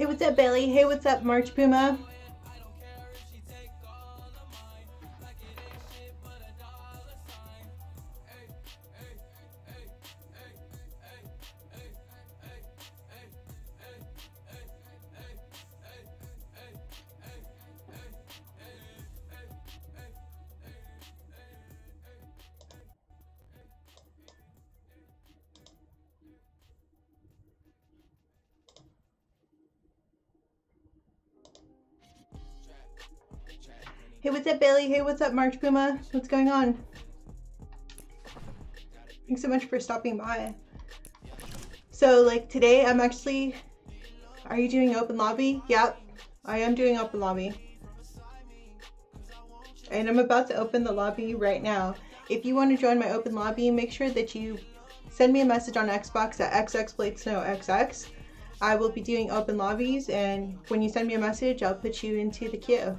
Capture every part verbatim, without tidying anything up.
Hey, what's up, Bailey? Hey, what's up, March Puma? Hey, what's up, Bailey? Hey, what's up, March Puma? What's going on? Thanks so much for stopping by. So, like, today I'm actually... Are you doing open lobby? Yep, I am doing open lobby. And I'm about to open the lobby right now. If you want to join my open lobby, make sure that you send me a message on Xbox at X X Blade Snow X X. I will be doing open lobbies, and when you send me a message, I'll put you into the queue.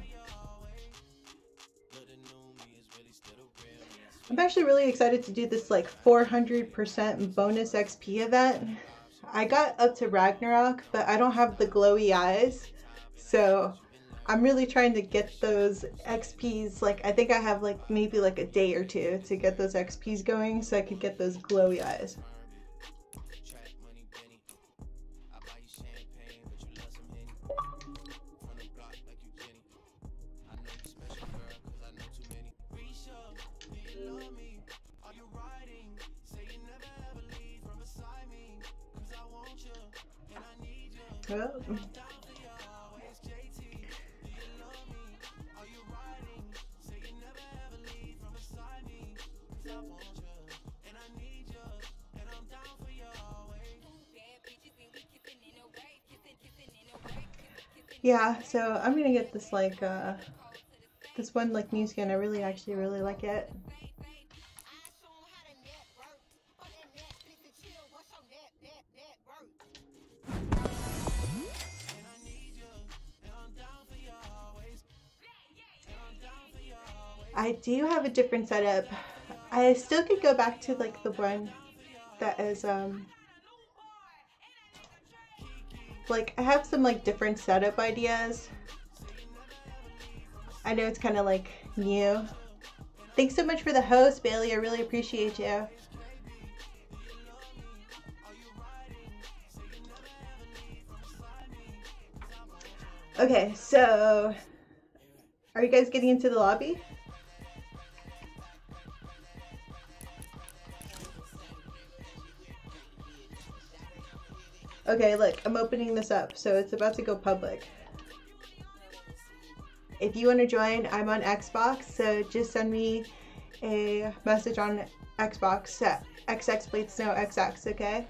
I'm actually really excited to do this like four hundred percent bonus X P event. I got up to Ragnarok, but I don't have the glowy eyes. So I'm really trying to get those X Ps. Like, I think I have like maybe like a day or two to get those X Ps going so I could get those glowy eyes. Oh. Yeah, so I'm gonna get this like uh this one like new skin. I really actually really like it. I do have a different setup. I still could go back to like the one that is um like I have some like different setup ideas. I know it's kind of like new. Thanks so much for the host, Bailey. I really appreciate you. Okay, so are you guys getting into the lobby? Okay, look, I'm opening this up, so it's about to go public. If you want to join, I'm on Xbox, so just send me a message on Xbox at X X Blade Snow X X, okay?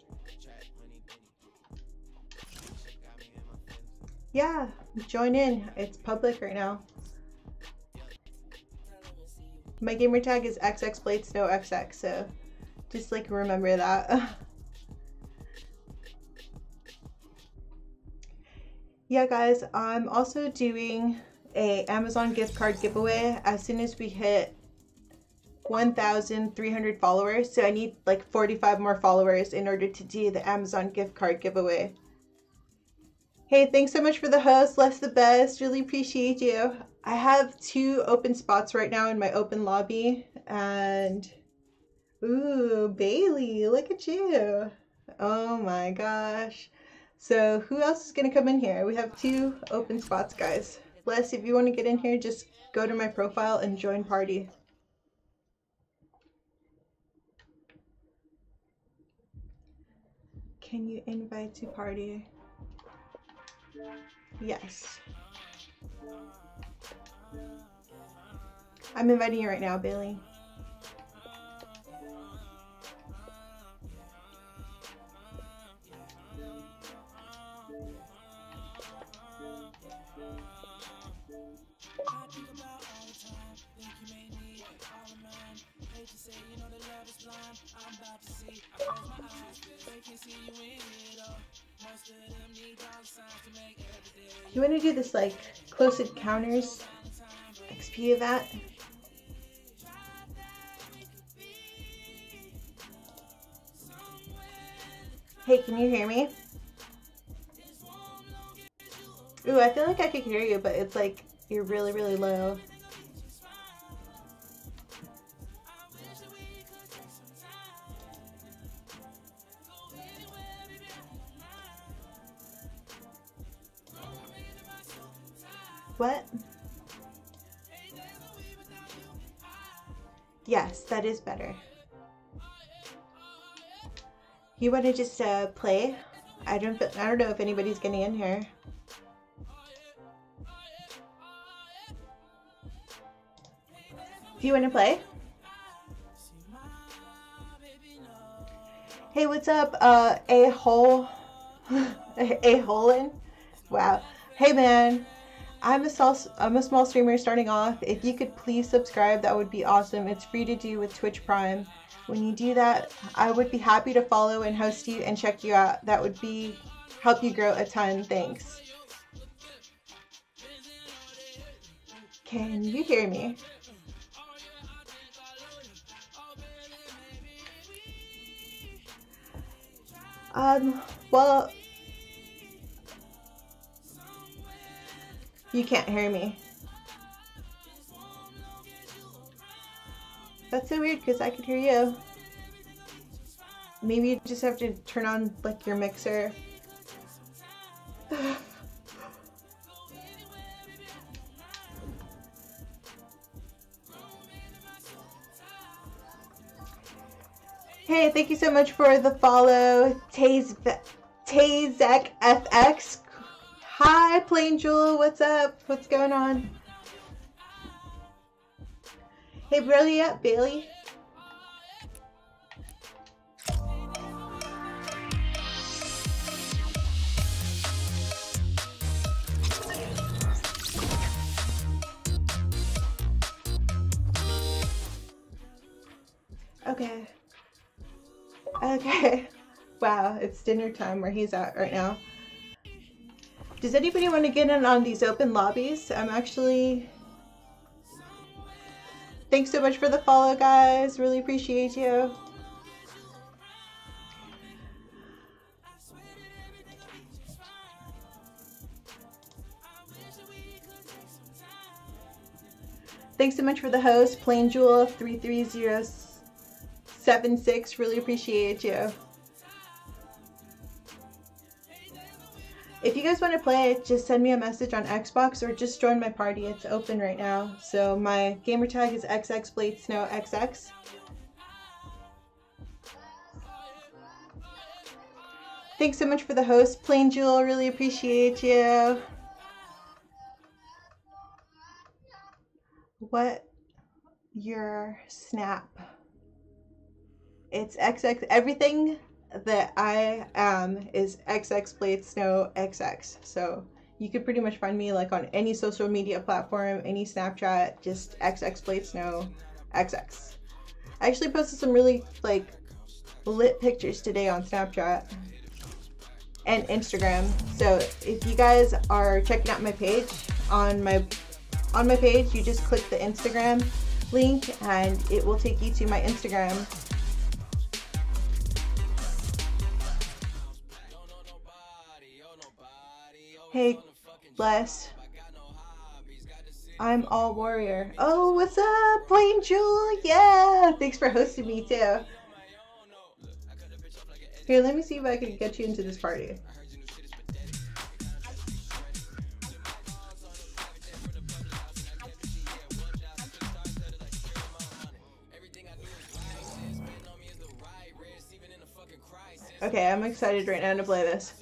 Yeah, join in. It's public right now. My gamer tag is X X Blade Snow X X, so just like remember that. Yeah, guys, I'm also doing a Amazon gift card giveaway as soon as we hit one thousand three hundred followers. So I need like forty-five more followers in order to do the Amazon gift card giveaway. Hey, thanks so much for the host. Less the best. Really appreciate you. I have two open spots right now in my open lobby. And ooh, Bailey, look at you. Oh my gosh. So who else is going to come in here? We have two open spots, guys. Les, if you want to get in here, just go to my profile and join party. Can you invite to party? Yes. I'm inviting you right now, Bailey. You want to do this like close encounters X P event? Hey, can you hear me? Ooh, I feel like I could hear you, but it's like you're really, really low. What? Yes, that is better. You want to just uh, play? I don't. I don't know if anybody's getting in here. Do you want to play? Hey, what's up? Uh, a hole, a holin. Wow. Hey, man. I'm a small, I'm a small streamer starting off. If you could please subscribe, that would be awesome. It's free to do with Twitch Prime. When you do that, I would be happy to follow and host you and check you out. That would be help you grow a ton. Thanks. Can you hear me? Um, well, you can't hear me. That's so weird because I could hear you. Maybe you just have to turn on like your mixer. Hey, thank you so much for the follow, Tazek F X. Hi, Plain Jewel. What's up? What's going on? Hey, Brilliant Bailey. Okay. Okay. Wow, it's dinner time where he's at right now. Does anybody want to get in on these open lobbies? I'm actually... Thanks so much for the follow, guys. Really appreciate you. Thanks so much for the host, Plain Jewel three three zero seven six. Really appreciate you. If you guys want to play, just send me a message on Xbox or just join my party. It's open right now. So my gamer tag is X X Blade Snow X X. Thanks so much for the host, Plain Jewel. Really appreciate you. What your snap? It's X X. Everything that I am is X X Blade Snow X X. So you could pretty much find me like on any social media platform, any Snapchat, just X X Blade Snow X X. I actually posted some really like lit pictures today on Snapchat and Instagram. So if you guys are checking out my page on my on my page, you just click the Instagram link and it will take you to my Instagram. Hey, Bless. I'm all warrior. Oh, what's up, Plain Jewel? Yeah, thanks for hosting me too. Here, let me see if I can get you into this party. Okay, I'm excited right now to play this.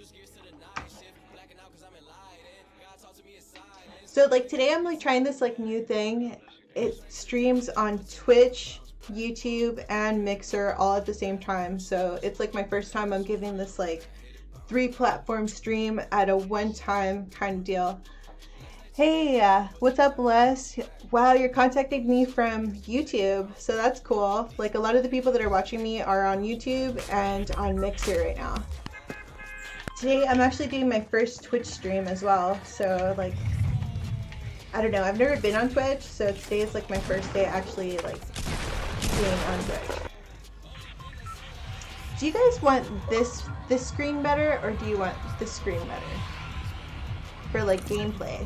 So like today I'm like trying this like new thing. It streams on Twitch, YouTube, and Mixer all at the same time. So it's like my first time I'm giving this like three platform stream at a one time kind of deal. Hey, uh, what's up, Les? Wow, you're contacting me from YouTube, so that's cool. Like a lot of the people that are watching me are on YouTube and on Mixer right now. Today I'm actually doing my first Twitch stream as well, so like I don't know, I've never been on Twitch, so today is like my first day actually like being on Twitch. Do you guys want this this screen better or do you want this screen better? for like gameplay.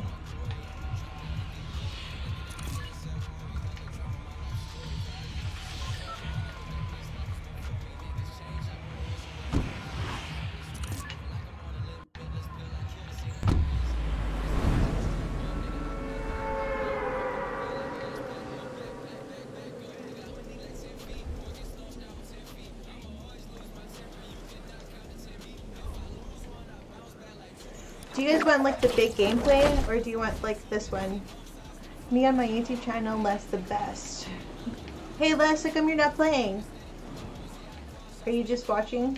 Do you guys want like the big gameplay, or do you want like this one? Me on my YouTube channel, Les the best. Hey Les, how come you're not playing? Are you just watching?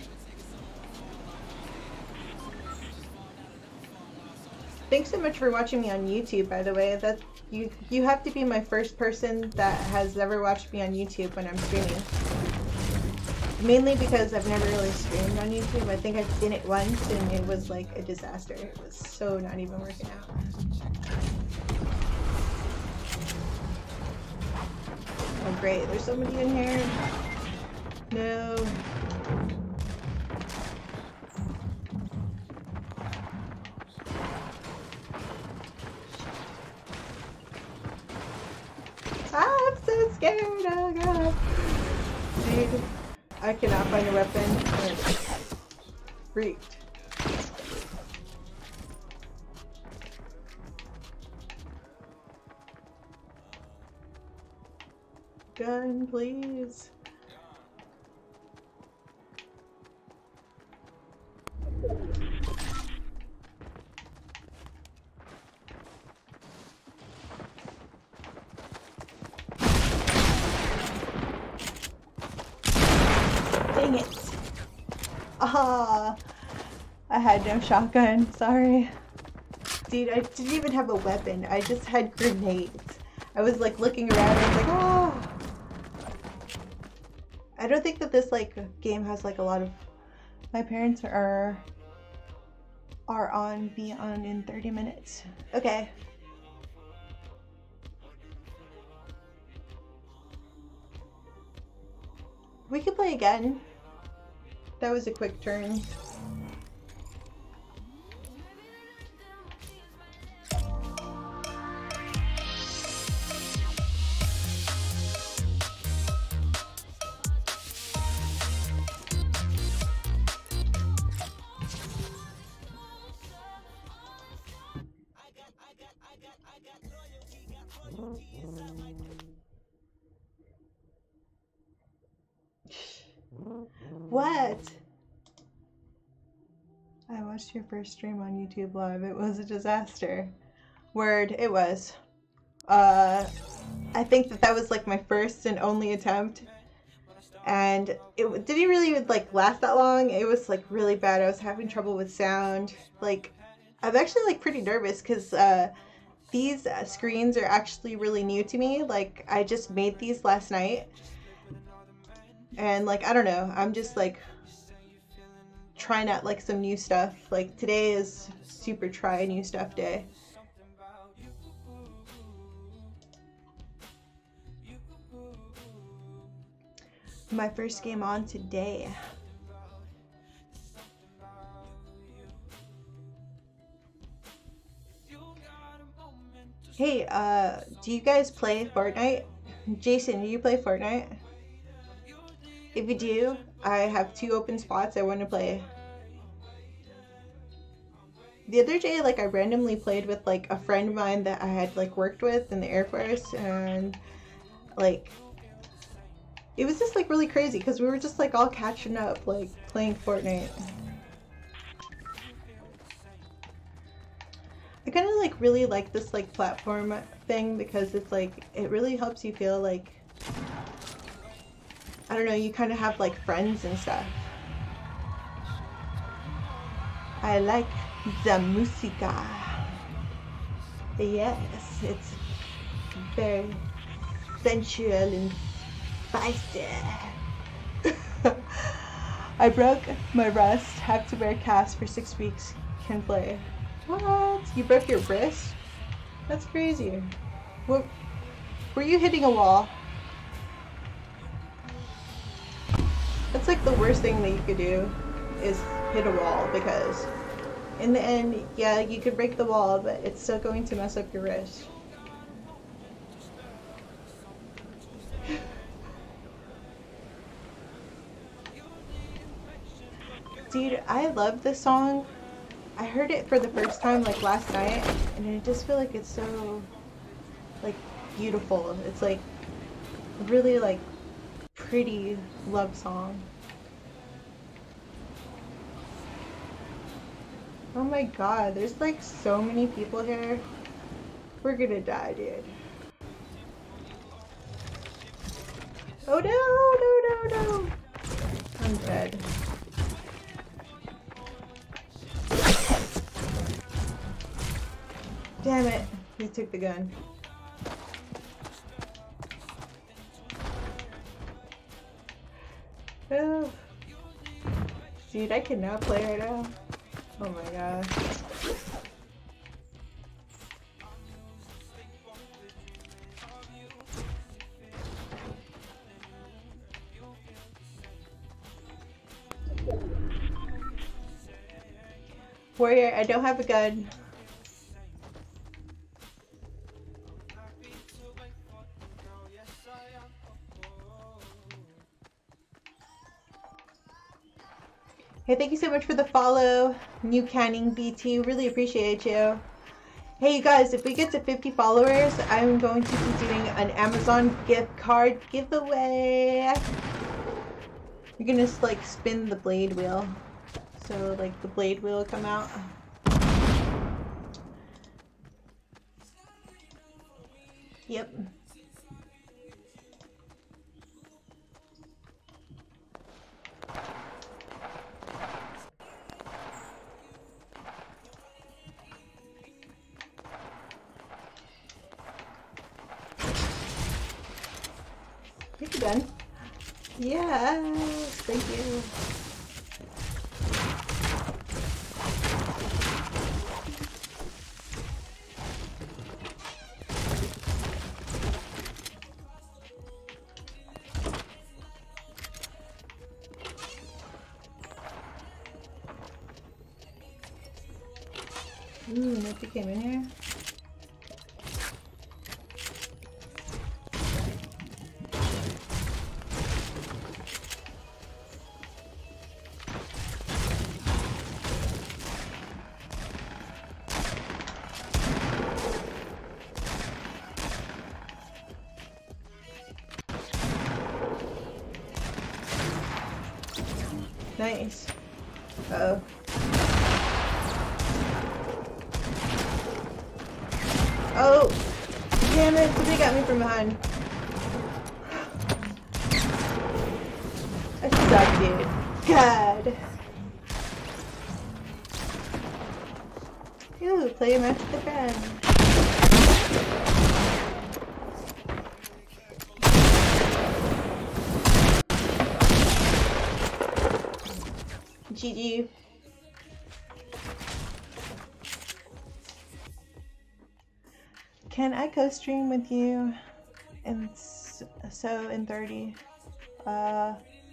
Thanks so much for watching me on YouTube, by the way. That you you have to be my first person that has ever watched me on YouTube when I'm streaming. Mainly because I've never really streamed on YouTube. I think I've seen it once and it was like a disaster. It was so not even working out. Oh great, there's somebody in here. No. Ah, I'm so scared, oh god. Dude. I cannot find a weapon. I'm freaked. Gun, please. Dang it. Ah, I had no shotgun. Sorry. Dude, I didn't even have a weapon. I just had grenades. I was like looking around and I was like, oh. I don't think that this like game has like a lot of... My parents are are on, be on in thirty minutes. Okay. We could play again. That was a quick turn. What? I watched your first stream on YouTube Live. It was a disaster. Word, it was. Uh, I think that that was like my first and only attempt. And it didn't really like last that long. It was like really bad. I was having trouble with sound. Like, I'm actually like pretty nervous because uh, these uh, screens are actually really new to me. Like, I just made these last night. And like, I don't know, I'm just like trying out like some new stuff. Like today is super try new stuff day. My first game on today. Hey, uh, do you guys play Fortnite? Jason, do you play Fortnite? If you do, I have two open spots I want to play. The other day, like, I randomly played with, like, a friend of mine that I had, like, worked with in the Air Force, and, like, it was just, like, really crazy, because we were just, like, all catching up, like, playing Fortnite. I kind of, like, really like this, like, platform thing, because it's, like, it really helps you feel, like, I don't know, you kind of have like friends and stuff. I like the música. Yes, it's very sensual and spicy. I broke my wrist, have to wear a cast for six weeks, can play. What? You broke your wrist? That's crazy. What? Were you hitting a wall? That's like the worst thing that you could do is hit a wall, because In the end, yeah, you could break the wall, but it's still going to mess up your wrist. Dude, I love this song. I heard it for the first time like last night, and I just feel like it's so like beautiful. It's like really like pretty love song. Oh my god, there's like so many people here. We're gonna die, dude. Oh no, no, no, no. I'm dead. Damn it, he took the gun. Oh. Dude, I cannot play right now. Oh my god. Warrior, I don't have a gun. Hey, thank you so much for the follow, New Canning B T. Really appreciate you. Hey, you guys, if we get to fifty followers, I'm going to be doing an Amazon gift card giveaway. You're gonna like spin the blade wheel, so like the blade wheel will come out. Yep. Thank you, Ben. Yes, thank you. Ooh, nobody came in here. Nice. Uh-oh. Oh! Damn it! Somebody got me from behind. I suck, dude. God! Ooh, play a match with a friend. G G. Can I co-stream with you? And so in thirty. Uh,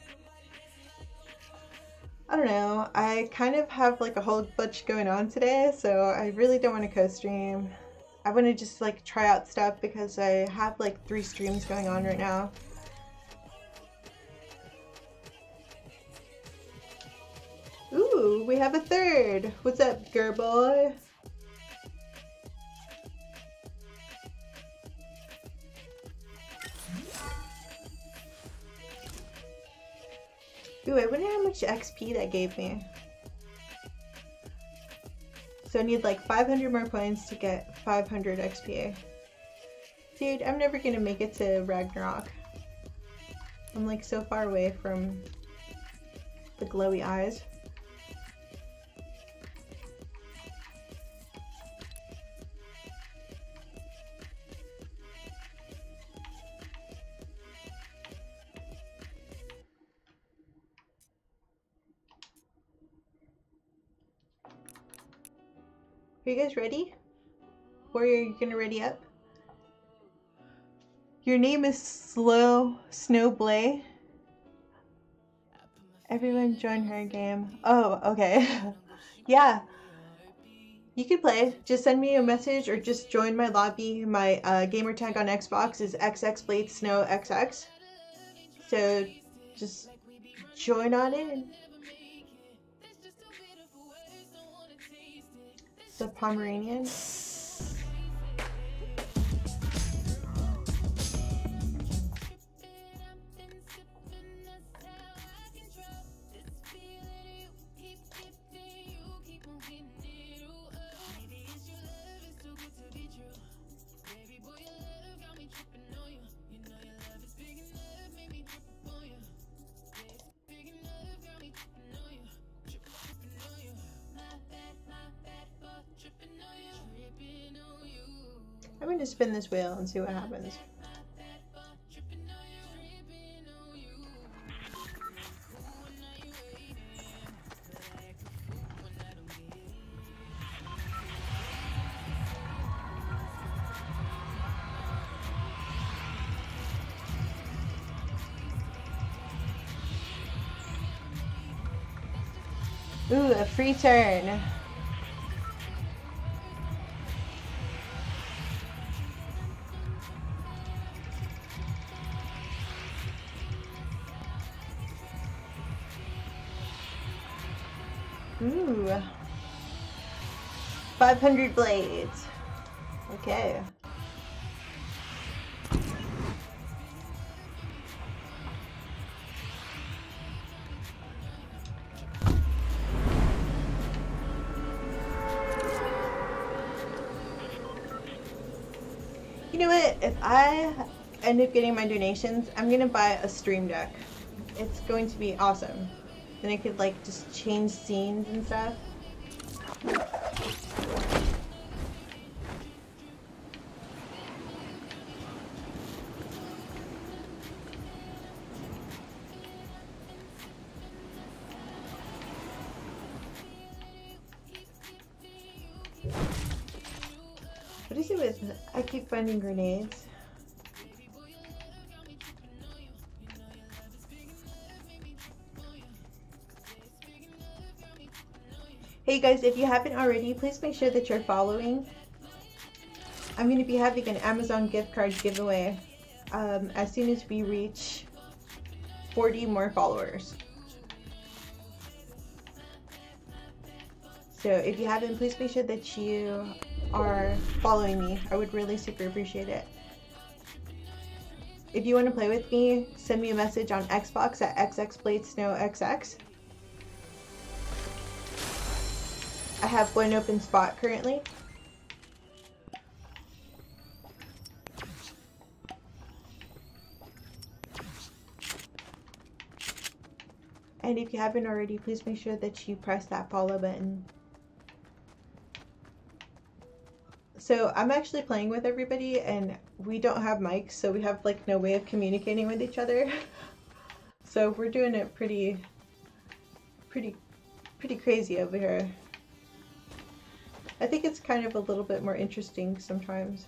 I don't know. I kind of have like a whole bunch going on today, so I really don't want to co-stream. I want to just like try out stuff because I have like three streams going on right now. Ooh, we have a third. What's up, girl boy? Ooh, I wonder how much X P that gave me. So I need like five hundred more points to get five hundred X P. Dude, I'm never gonna make it to Ragnarok. I'm like so far away from the glowy eyes. Are you guys ready? Warrior, you gonna ready up? Your name is Slow Snowblay. Everyone join her game. Oh, okay. Yeah. You can play. Just send me a message or just join my lobby. My uh, gamer tag on Xbox is X X Blade Snow X X. So just join on in. The Pomeranian. I'm going to spin this wheel and see what happens. Ooh, a free turn. Ooh. five hundred blades. Okay. You know what? If I end up getting my donations, I'm gonna buy a stream deck. It's going to be awesome. Then I could like just change scenes and stuff. What is it with, I keep finding grenades. Hey guys, if you haven't already, please make sure that you're following. I'm going to be having an Amazon gift card giveaway um, as soon as we reach forty more followers. So if you haven't, please make sure that you are following me. I would really super appreciate it. If you want to play with me, send me a message on Xbox at X X Blade Snow X X. I have one open spot currently. And if you haven't already, please make sure that you press that follow button. So I'm actually playing with everybody and we don't have mics, so we have like no way of communicating with each other. So we're doing it pretty, pretty, pretty crazy over here. I think it's kind of a little bit more interesting sometimes.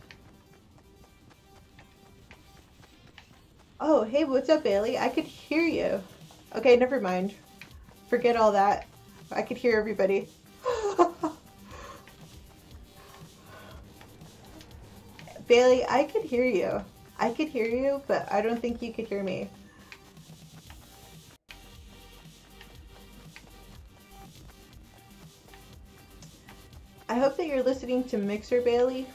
Oh, hey, what's up, Bailey? I could hear you. Okay, never mind. Forget all that. I could hear everybody. Bailey, I could hear you. I could hear you, but I don't think you could hear me. I hope that you're listening to Mixer, Bailey.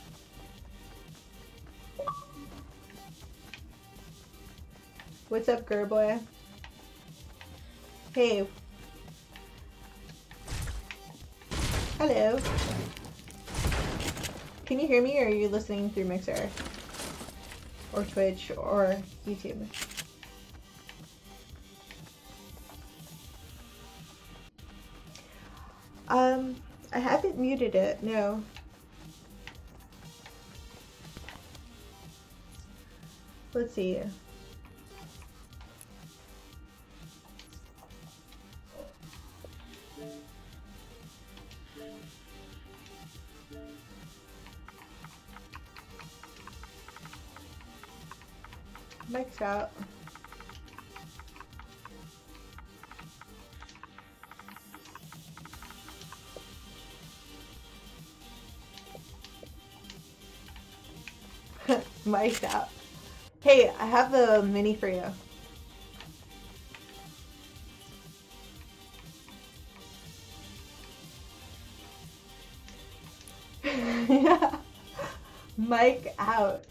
What's up, girl boy? Hey. Hello. Can you hear me, or are you listening through Mixer? Or Twitch, or YouTube? Um... I haven't muted it, no. Let's see. Mic's out. Mic'd out. Hey, I have the mini for you. Yeah. Mic out.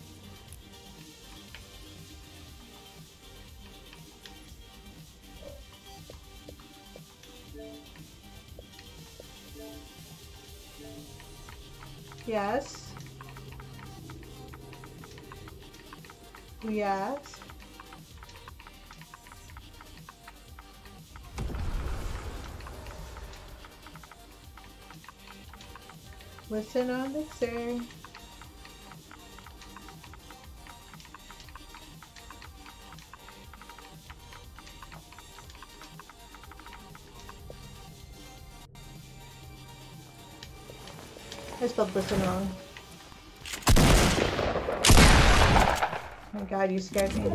Yes. Yes. Listen on the sir. I spelled listen wrong. Oh my god, you scared me.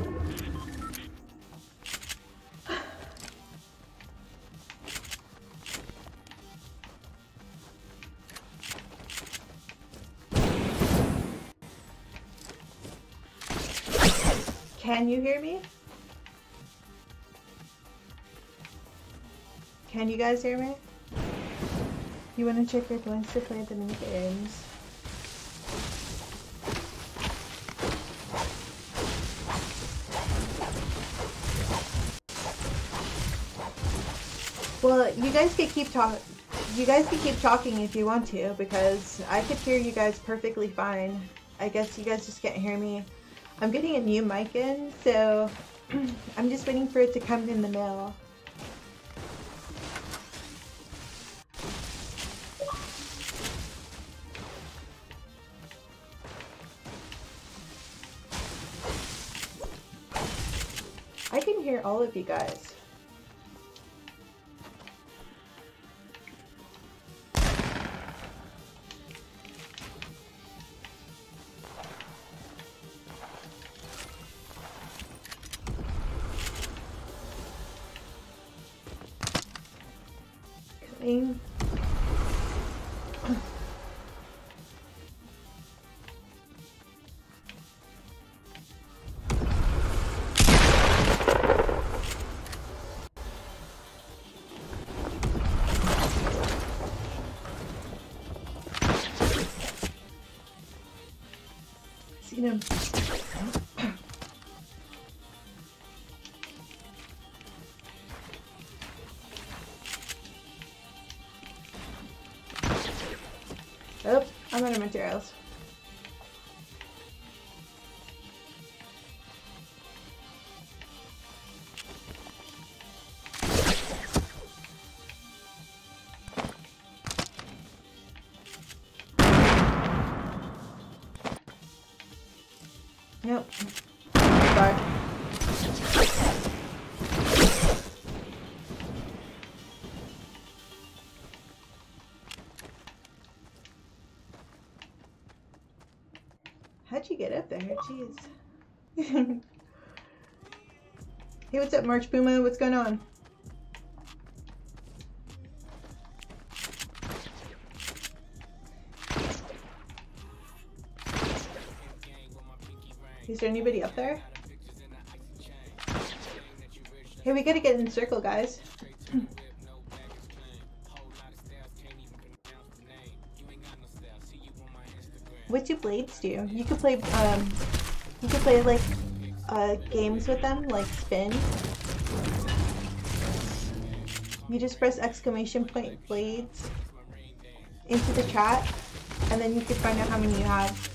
Can you hear me? Can you guys hear me? You want to check your plans to play the new games? Well, you guys can keep talk. You guys can keep talking if you want to, because I could hear you guys perfectly fine. I guess you guys just can't hear me. I'm getting a new mic in, so I'm just waiting for it to come in the mail. I can hear all of you guys. Coming. Seen him. Oh, I'm out of materials. Nope. Sorry. How'd you get up there? Jeez. Hey, what's up, March Puma? What's going on? Is there anybody up there? Hey, we gotta get in the circle, guys. What do blades do? You could play, um, you could play like uh, games with them, like spin. You just press exclamation point blades into the chat, and then you can find out how many you have.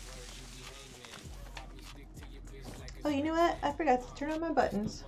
Oh, you know what? I forgot to turn on my buttons.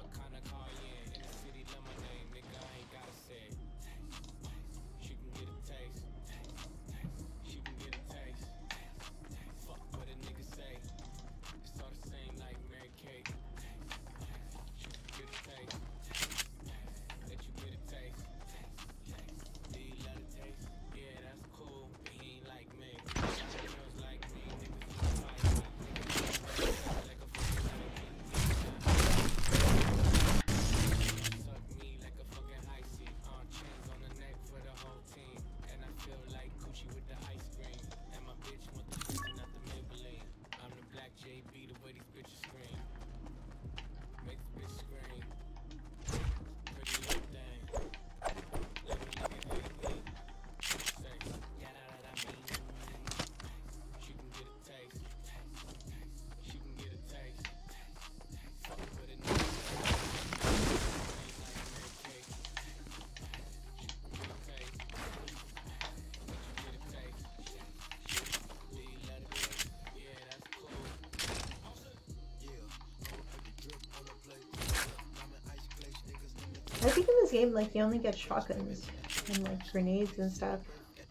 I think in this game, like, you only get shotguns and, like, grenades and stuff.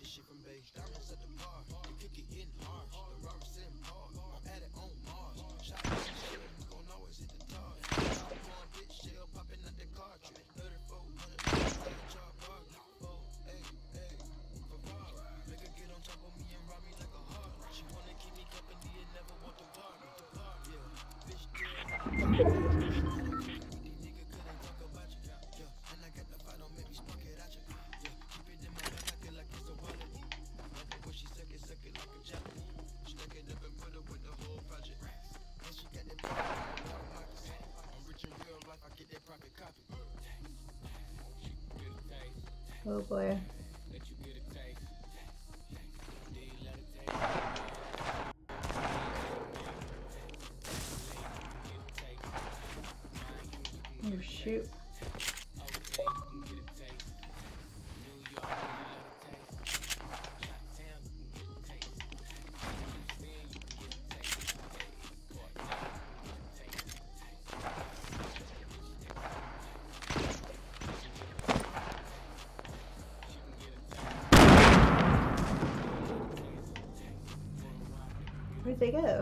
Oh boy. Oh shoot. Where'd they go?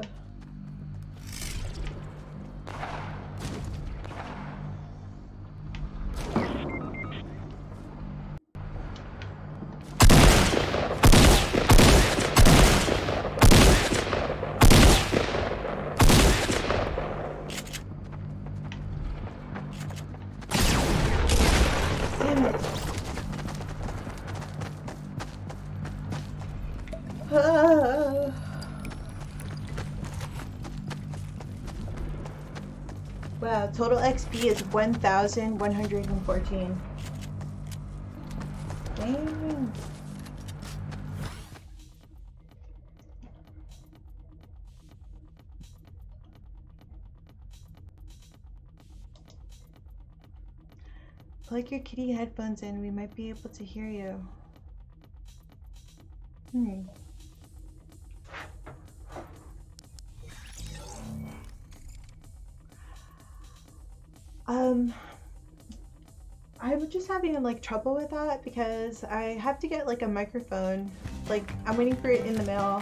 Damn it. Ah. Wow, total X P is one thousand one hundred fourteen. Dang. Plug your kitty headphones in, we might be able to hear you. Hmm. Um, I'm just having like trouble with that because I have to get like a microphone. Like I'm waiting for it in the mail.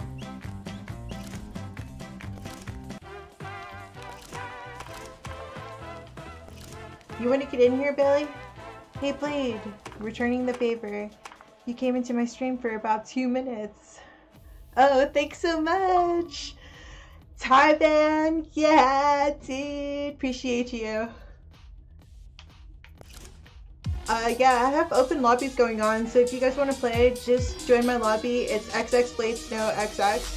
You want to get in here, Billy? Hey Blade, returning the favor. You came into my stream for about two minutes. Oh, thanks so much. Tarban, yeah, dude, appreciate you. Uh, yeah, I have open lobbies going on, so if you guys want to play, just join my lobby. It's X X Blade Snow X X.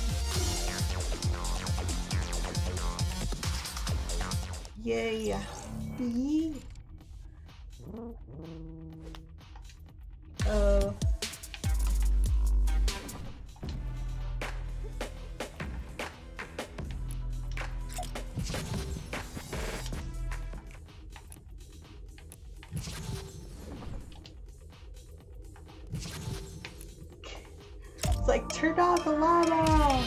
Yay. Yee. Oh. It's like, turn off the lava.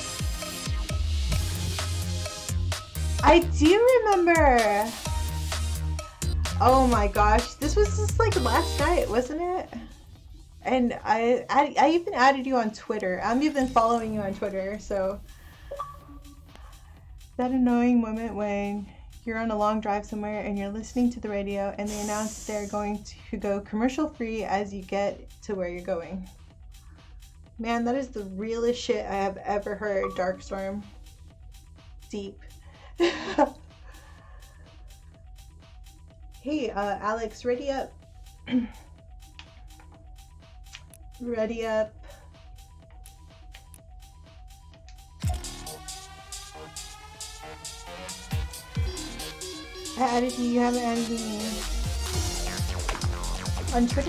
I do remember. Oh my gosh, this was just like last night, wasn't it? And I, I, I even added you on Twitter. I'm even following you on Twitter, so. That annoying moment when you're on a long drive somewhere and you're listening to the radio and they announce they're going to go commercial free as you get to where you're going. Man, that is the realest shit I have ever heard, Darkstorm. Deep. Hey, uh, Alex, ready up. Ready up. I added you, you haven't added me. On Twitter?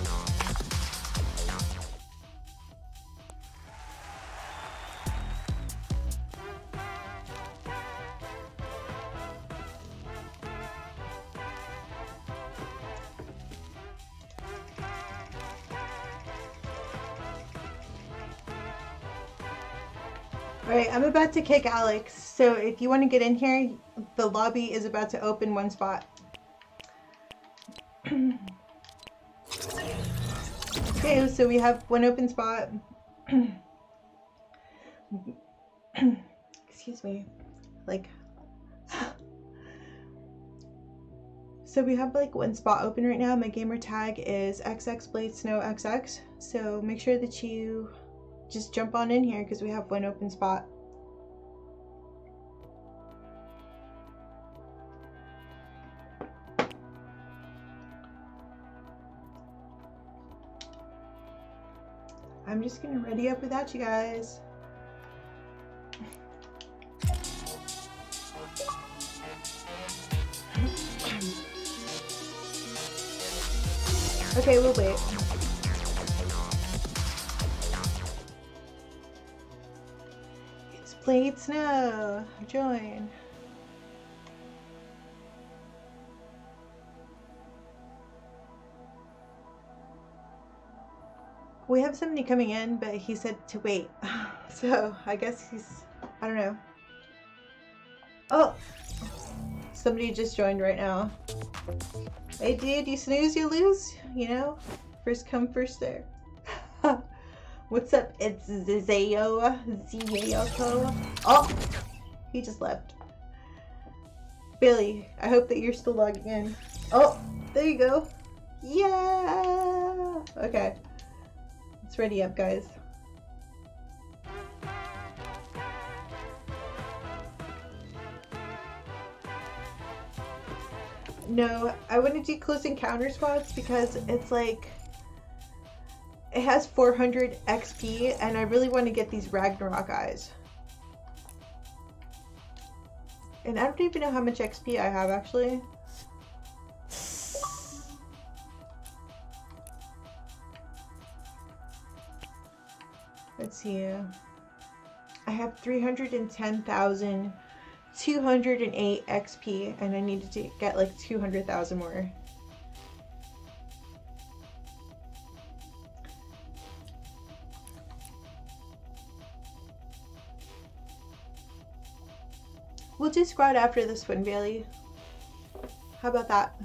Alright, I'm about to kick Alex, so if you want to get in here, the lobby is about to open one spot. Okay, so we have one open spot. Excuse me. Like, so we have like one spot open right now. My gamer tag is X X Blade Snow X X. So make sure that you just jump on in here because we have one open spot. I'm just gonna ready up without you guys. Okay, we'll wait. It's Blade Snow. Join. We have somebody coming in, but he said to wait. So I guess he's, I don't know. Oh, somebody just joined right now. Hey dude, you snooze, you lose, you know? First come, first serve. What's up? It's Zayo, Zayoko. Oh, he just left. Billy, I hope that you're still logging in. Oh, there you go. Yeah. Okay. It's ready up, guys. No, I want to do close encounter squads because it's like it has four hundred X P and I really want to get these Ragnarok eyes. And I don't even know how much X P I have actually. Let's see. I have three hundred ten thousand two hundred eight X P and I needed to get like two hundred thousand more. We'll do squad after this one, Bailey. How about that?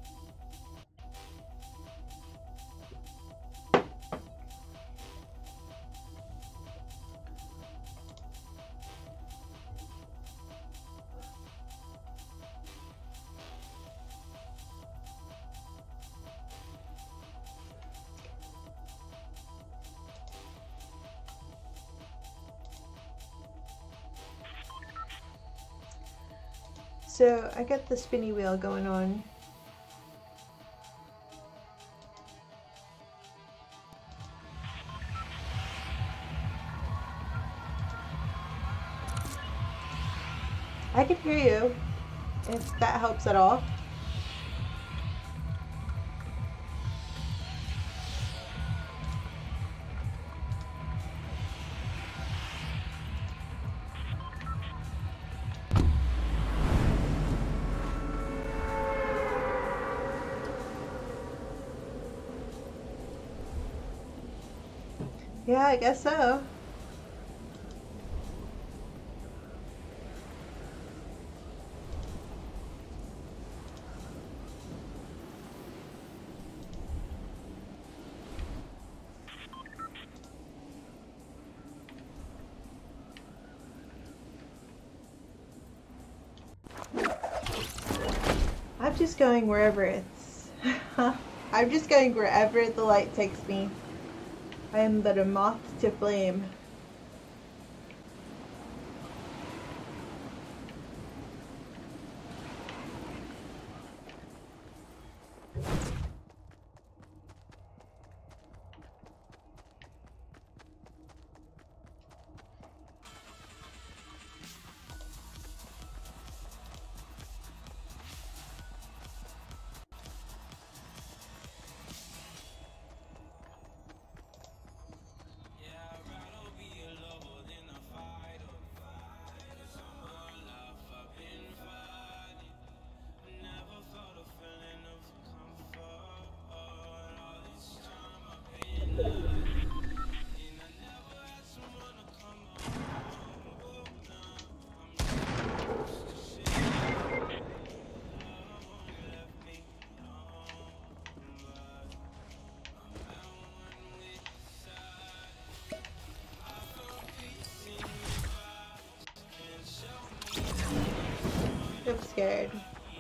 So I got the spinny wheel going on. I can hear you, if that helps at all. Yeah, I guess so. I'm just going wherever it's... I'm just going wherever the light takes me. I am but a moth to flame. scared.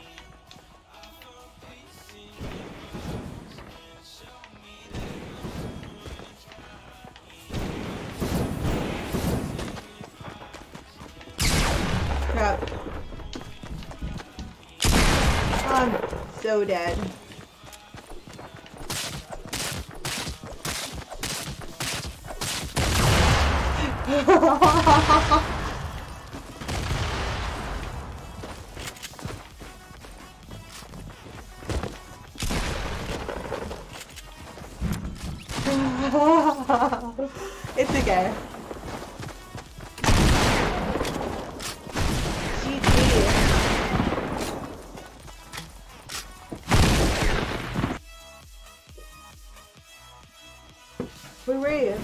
Crap. I'm so dead. It's okay. G G. Where were you?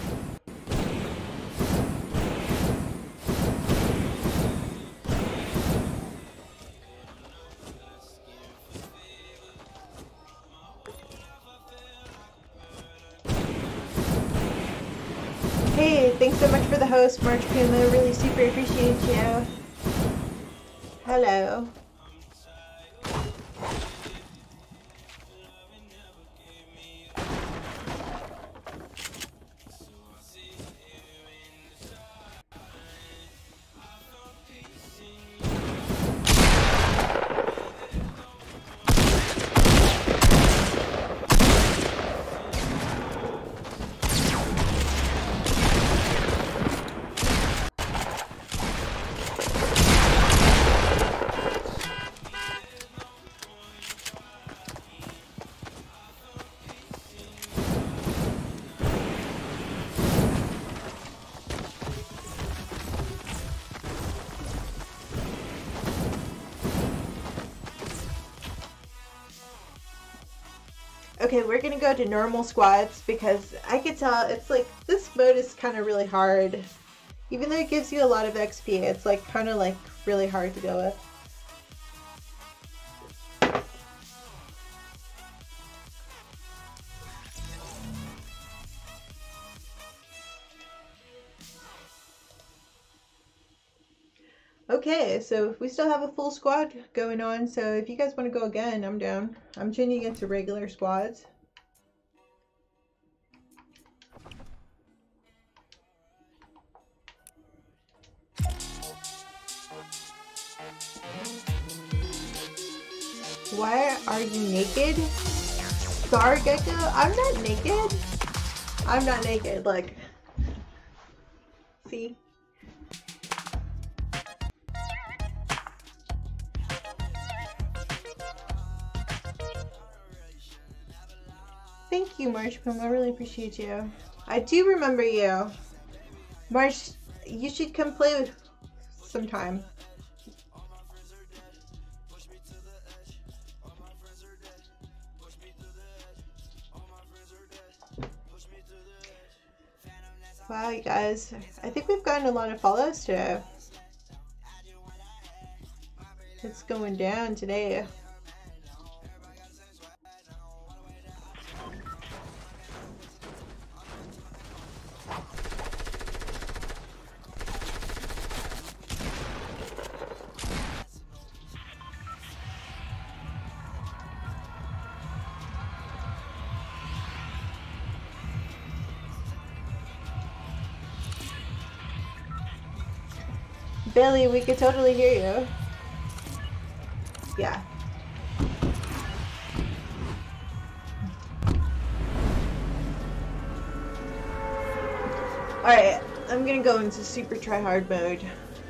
Hey, thanks so much for the host, March Puma. Really super appreciate you. Hello. Okay, we're gonna go to normal squads because I could tell it's like this mode is kind of really hard. Even though it gives you a lot of X P, it's like kind of like really hard to go with. Okay, so we still have a full squad going on, so if you guys want to go again, I'm down. I'm changing it to regular squads. Why are you naked? Star Gecko? I'm not naked. I'm not naked, like. See? Thank you, March Pum. I really appreciate you. I do remember you. March, you should come play with sometime. Wow, you guys. I think we've gotten a lot of follows today. It's going down today. Billy, we could totally hear you. Yeah. Alright, I'm gonna go into super try hard mode.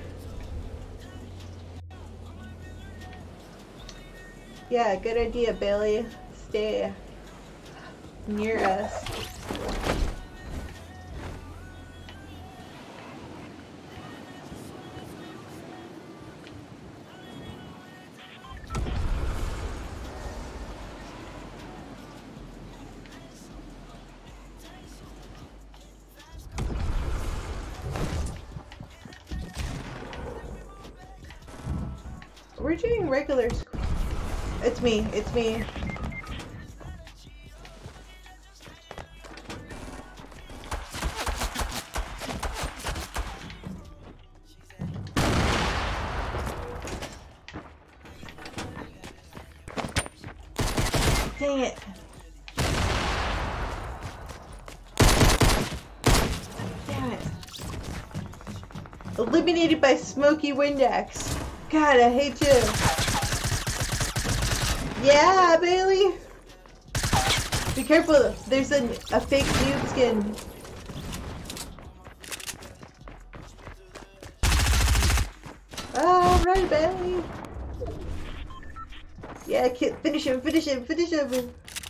Yeah, good idea, Billy. Stay near us. We're doing regular squ- It's me, it's me. Dang it. Damn it. Eliminated by Smoky Windex. God, I hate you. Yeah, Bailey. Be careful. There's a, a fake noob skin. Oh, run, Bailey. Yeah, kid, finish him, finish him, finish him.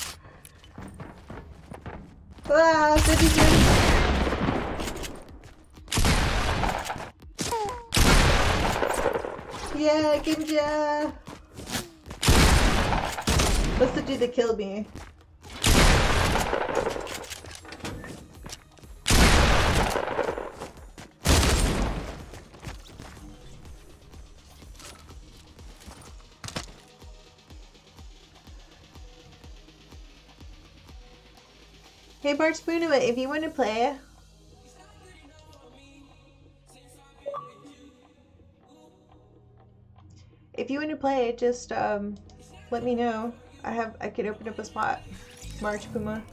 Ah, finish him. Yeah, Kimja. What's the dude that killed me? Hey, Bart Spoonova, if you want to play, if you want to play, just um, let me know. I have, I could open up a spot. March Puma.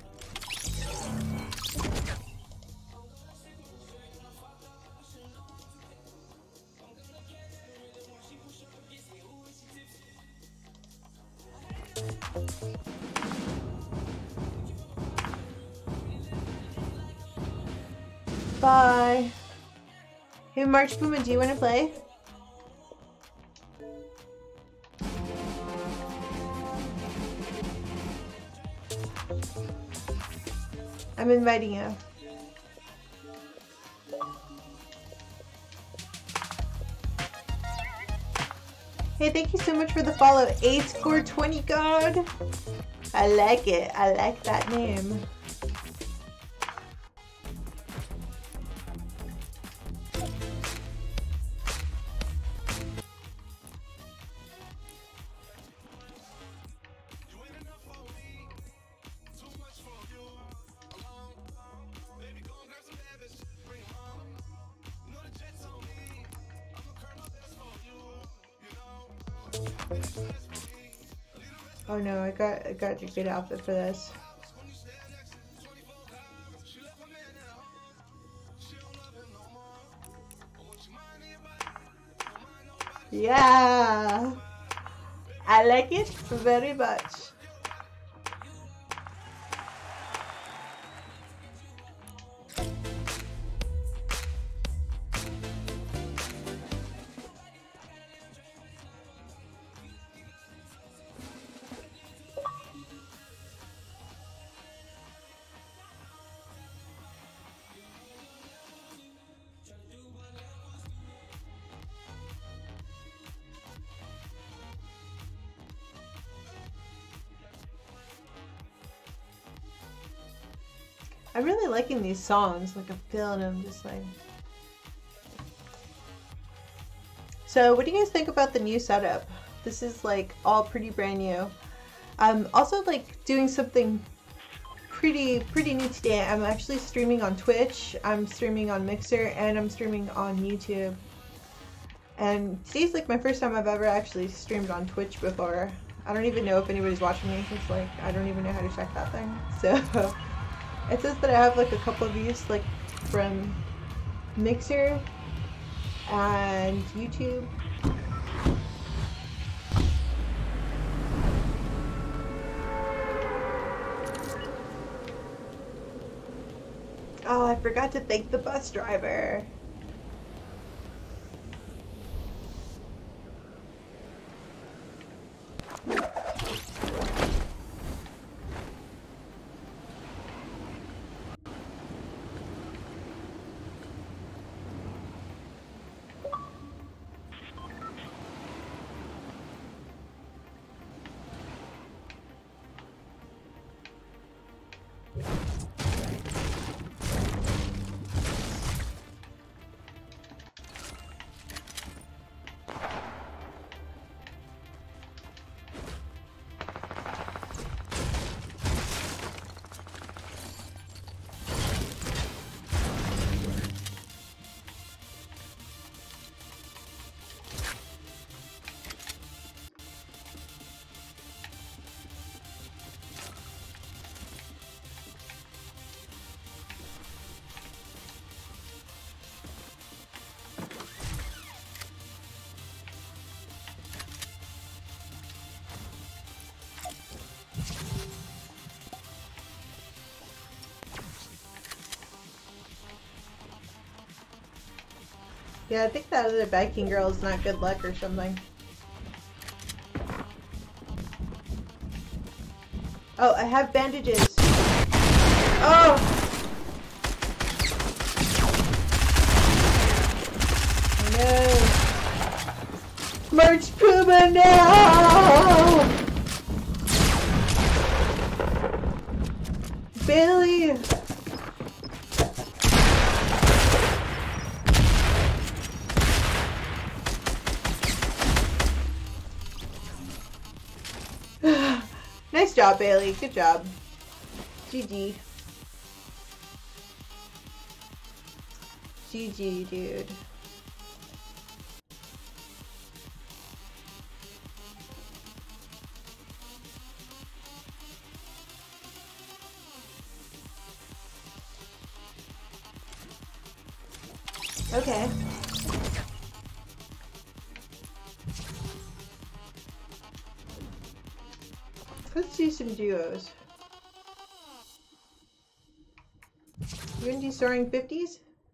Bye. Hey, March Puma, do you want to play? I'm inviting you. Hey, thank you so much for the follow. eight score twenty god. I like it. I like that name. Oh no, I got I got a good outfit for this. Yeah, I like it very much. I'm really liking these songs. Like, I'm feeling them just like. So, what do you guys think about the new setup? This is like all pretty brand new. I'm also like doing something pretty pretty new today. I'm actually streaming on Twitch. I'm streaming on Mixer, and I'm streaming on YouTube. And today's like my first time I've ever actually streamed on Twitch before. I don't even know if anybody's watching me. It's like I don't even know how to check that thing. So. It says that I have like a couple of views like from Mixer and YouTube. Oh, I forgot to thank the bus driver. Yeah, I think that other biking girl is not good luck or something. Oh, I have bandages. Oh! No! Merch Puma, no! Bailey! Nice job, Bailey. Good job. G G. G G, dude. Okay. Let's do some duos. You gonna do soaring fifties?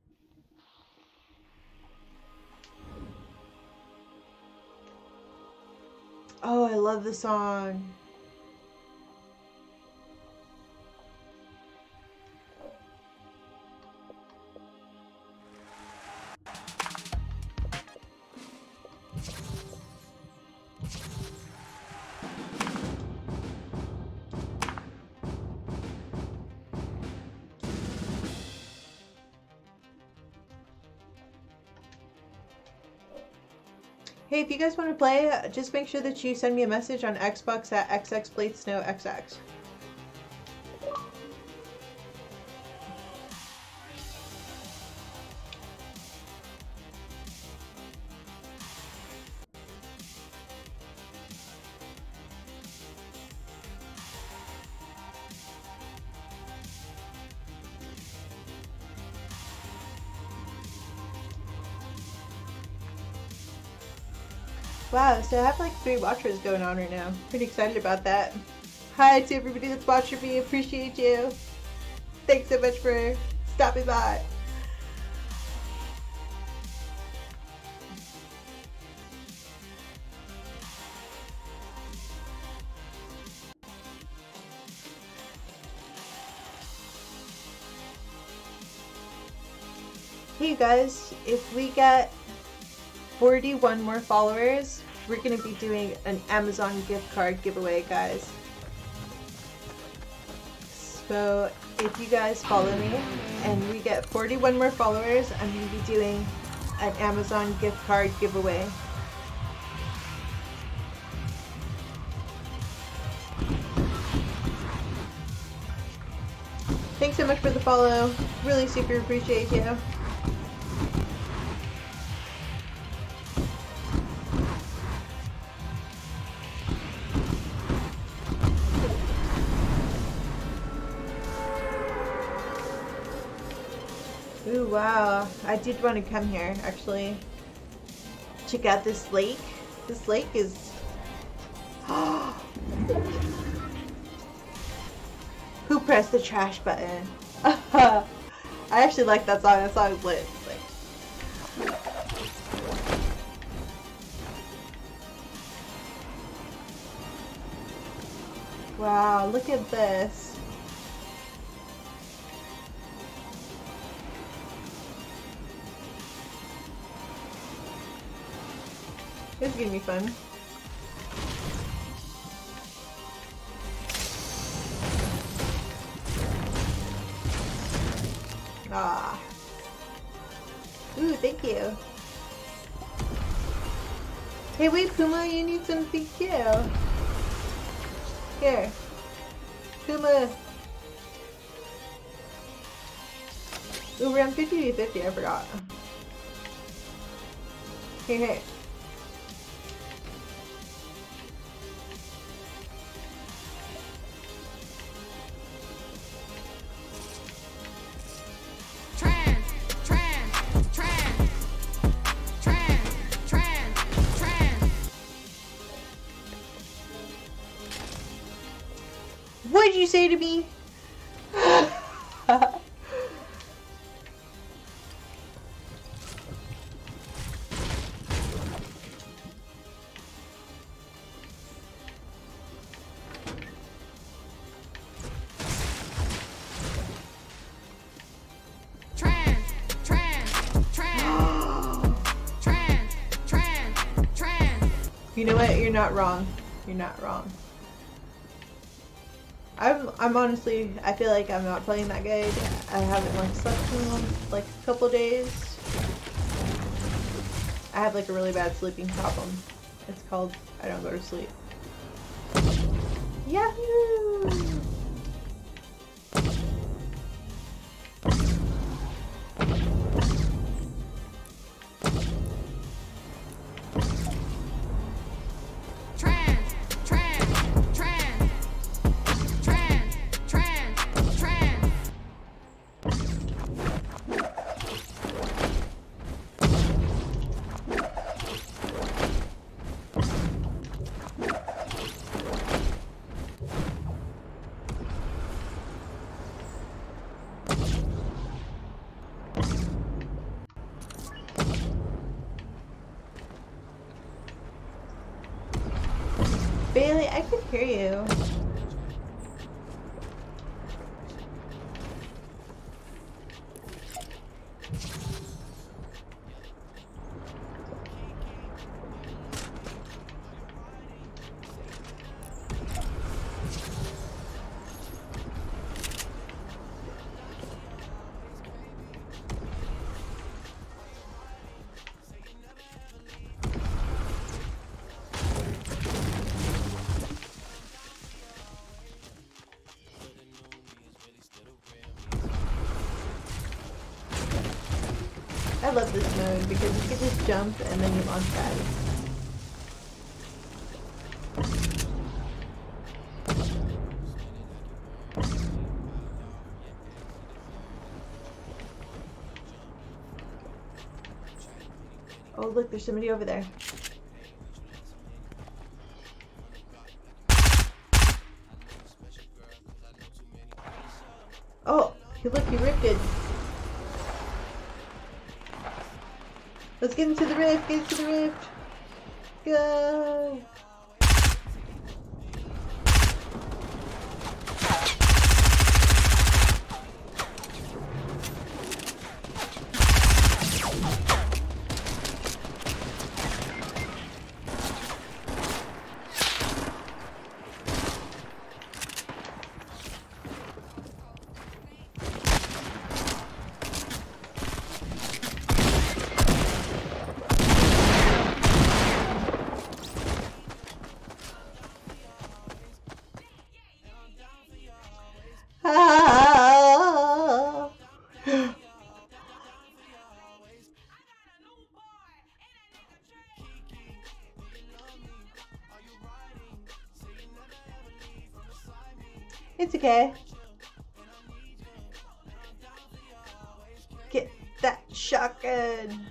Oh, I love the song. Hey, if you guys want to play, just make sure that you send me a message on Xbox at xxbladesnowxx. Wow, so I have like three watchers going on right now. Pretty excited about that. Hi to everybody that's watching me. Appreciate you. Thanks so much for stopping by. Hey you guys, if we get forty-one more followers, we're going to be doing an Amazon gift card giveaway, guys. So if you guys follow me and we get forty-one more followers, I'm going to be doing an Amazon gift card giveaway. Thanks so much for the follow. Really super appreciate you. Ooh, wow. I did want to come here, actually. Check out this lake. This lake is... Who pressed the trash button? I actually like that song. That song is lit. Like... Wow, look at this. This is gonna be fun. Ah. Ooh, thank you. Hey, wait, Puma, you need something too. Here. Puma. Ooh, we're on fifty to fifty, I forgot. Here, here. What did you say to me? You know what? You're not wrong. You're not wrong. I'm I'm honestly, I feel like I'm not playing that good. I haven't like slept in like a couple days. I have like a really bad sleeping problem. It's called I don't go to sleep. Yahoo! Bailey, I can hear you. I love this mode because you can just jump and then you launch pads. Oh look, there's somebody over there. Oh, look, he ripped it. Let's get into the rift, get into the rift. Go! Ah. It's okay. Get that shotgun.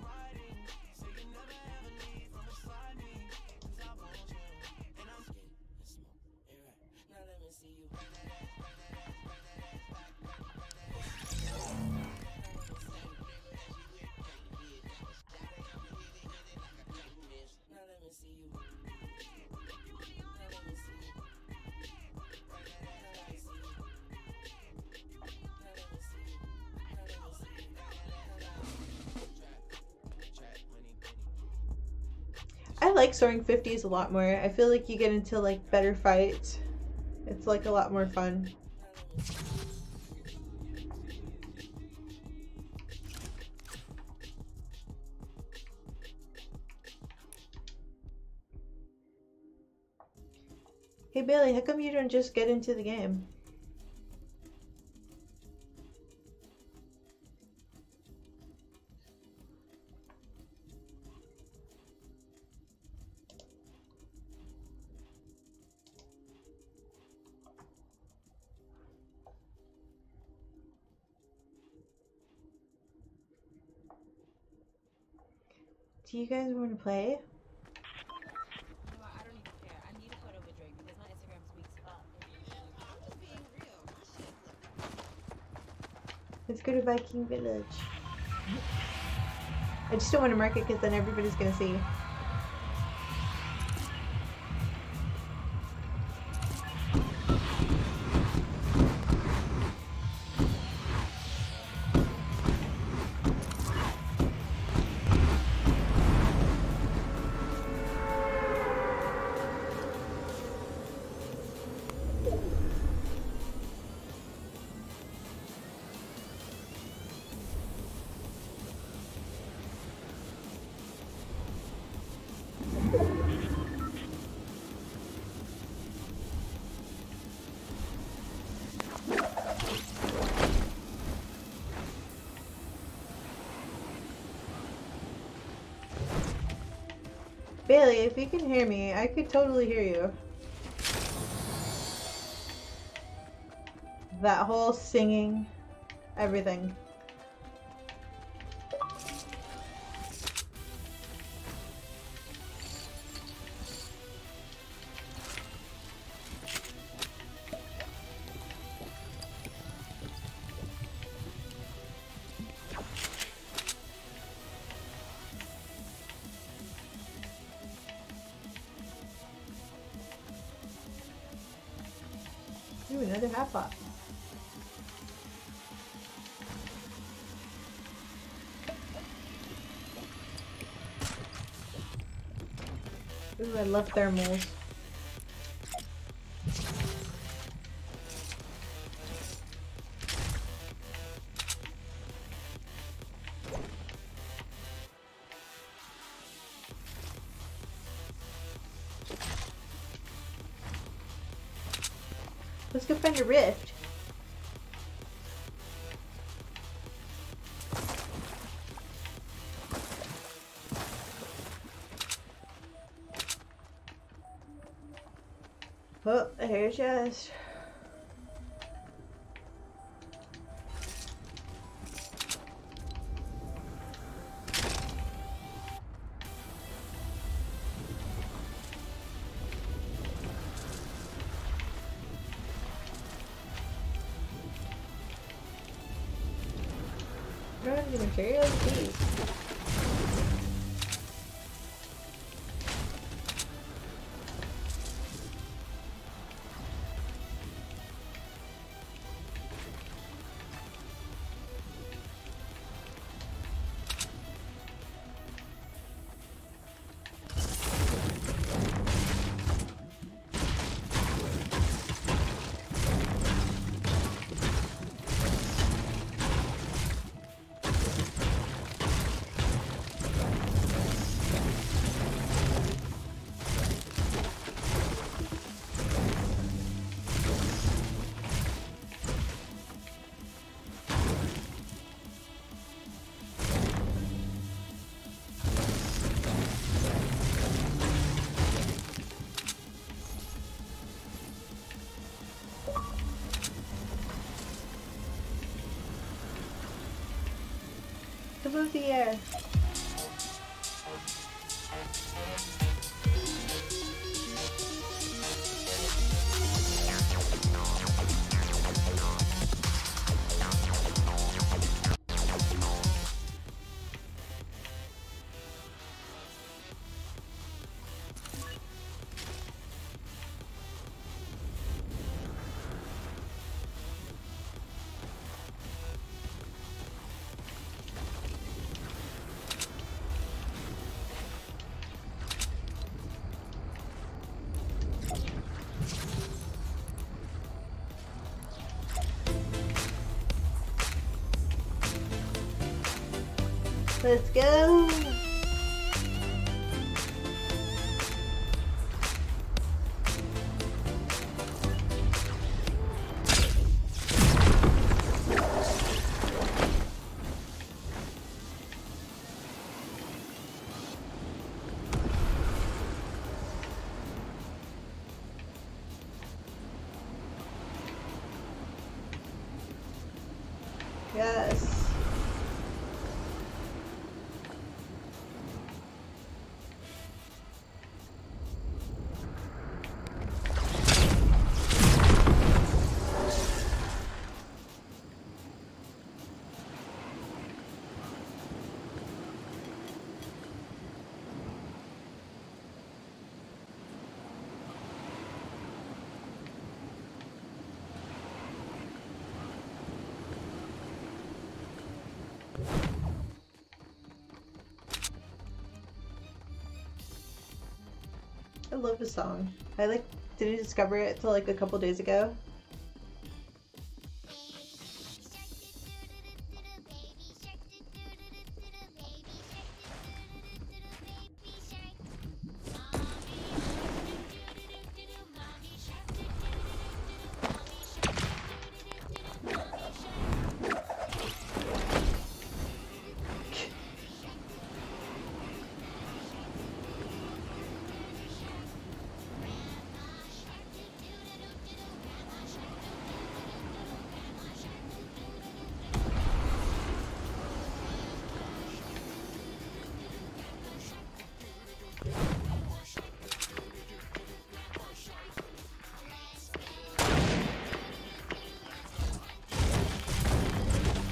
I like soaring fifties a lot more. I feel like you get into like better fights. It's like a lot more fun. Hey Bailey, how come you don't just get into the game? Do you guys want to play? No, I don't even care. I need a photo with Drake because my Instagram speaks up. I'm just being real. Let's go to Viking Village. I just don't want to mark it because then everybody's gonna see. Bailey, if you can hear me, I could totally hear you. That whole singing, everything. Ooh, another half pot. Ooh, I love thermals. Let's go find a rift. Oh, here's just. I don't have any materials, geez. Above the air. Let's go. Yes. I love this song. I like didn't discover it till like a couple days ago.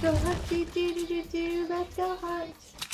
go hunt, do do do do do, let's go hunt.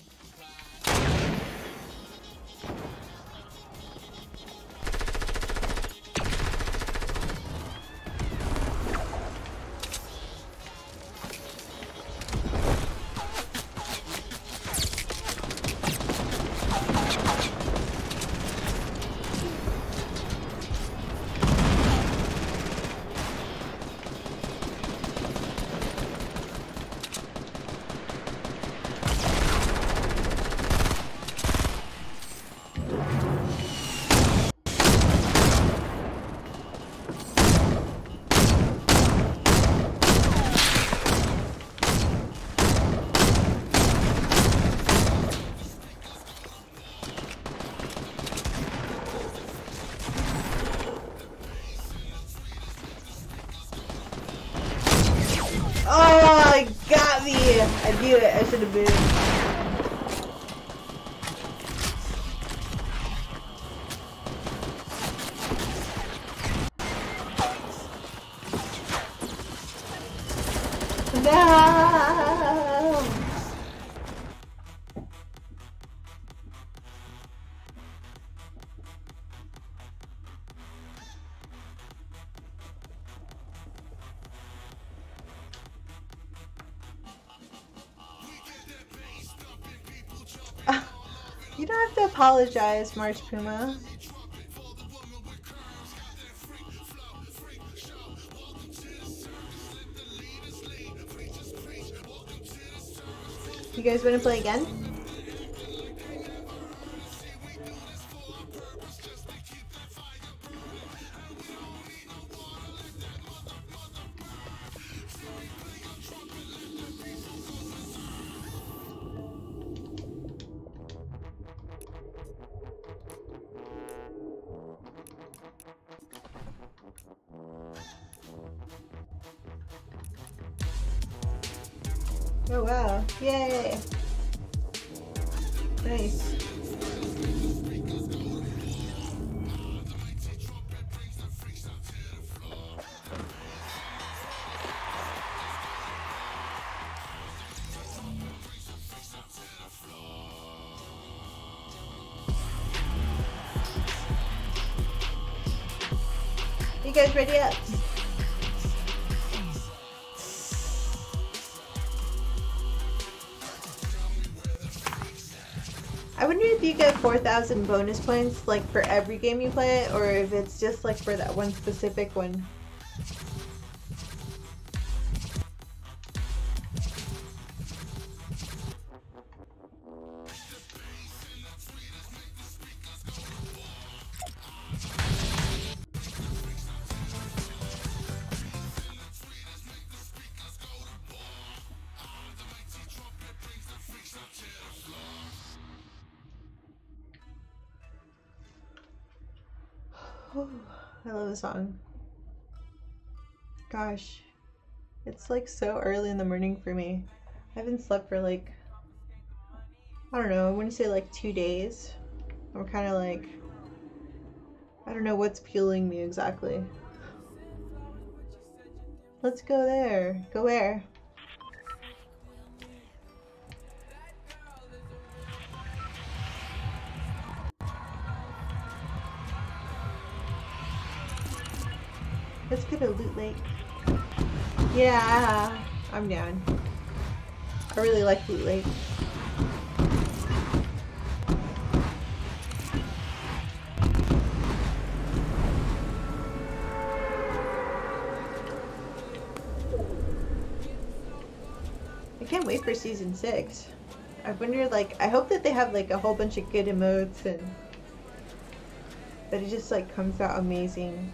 Oh, it got me! I knew it. I should have been. No! You don't have to apologize, March Puma. You guys want to play again? Oh wow, yay! Nice. You guys ready up? I wonder if you get four thousand bonus points like for every game you play, or if it's just like for that one specific one. I love the song. Gosh, it's like so early in the morning for me. I haven't slept for like, I don't know, I want to say like two days. I'm kind of like, I don't know what's fueling me exactly. Let's go there. Go where? Let's go to Loot Lake. Yeah, I'm down. I really like Loot Lake. I can't wait for season six. I wonder, like, I hope that they have like a whole bunch of good emotes and that it just like comes out amazing.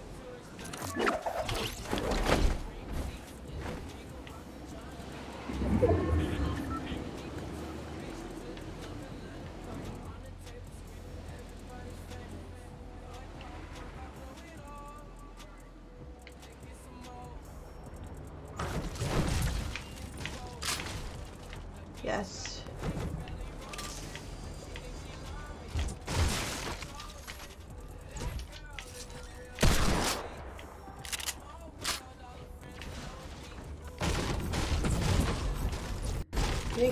Yes. think.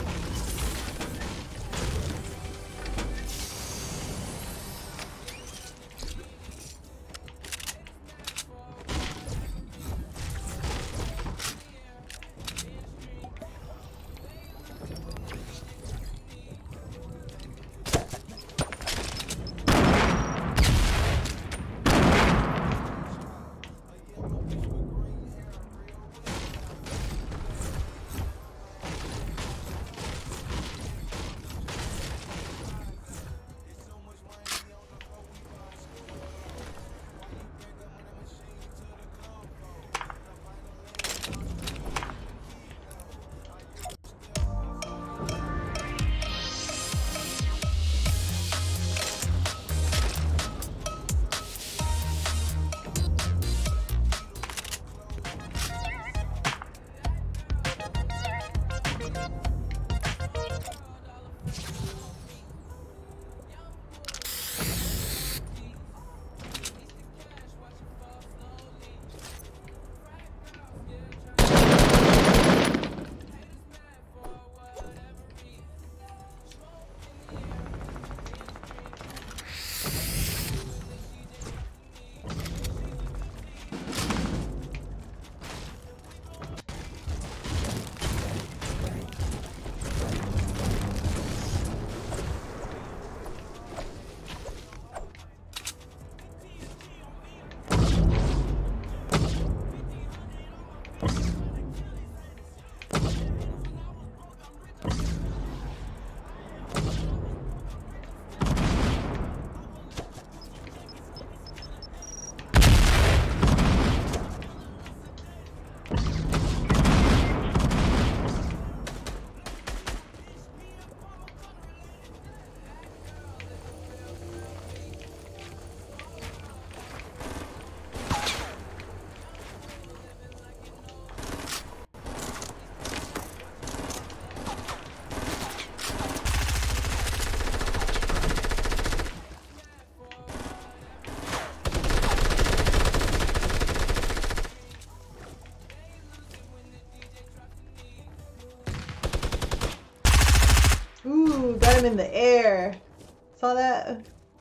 Ooh, got him in the air. Saw that?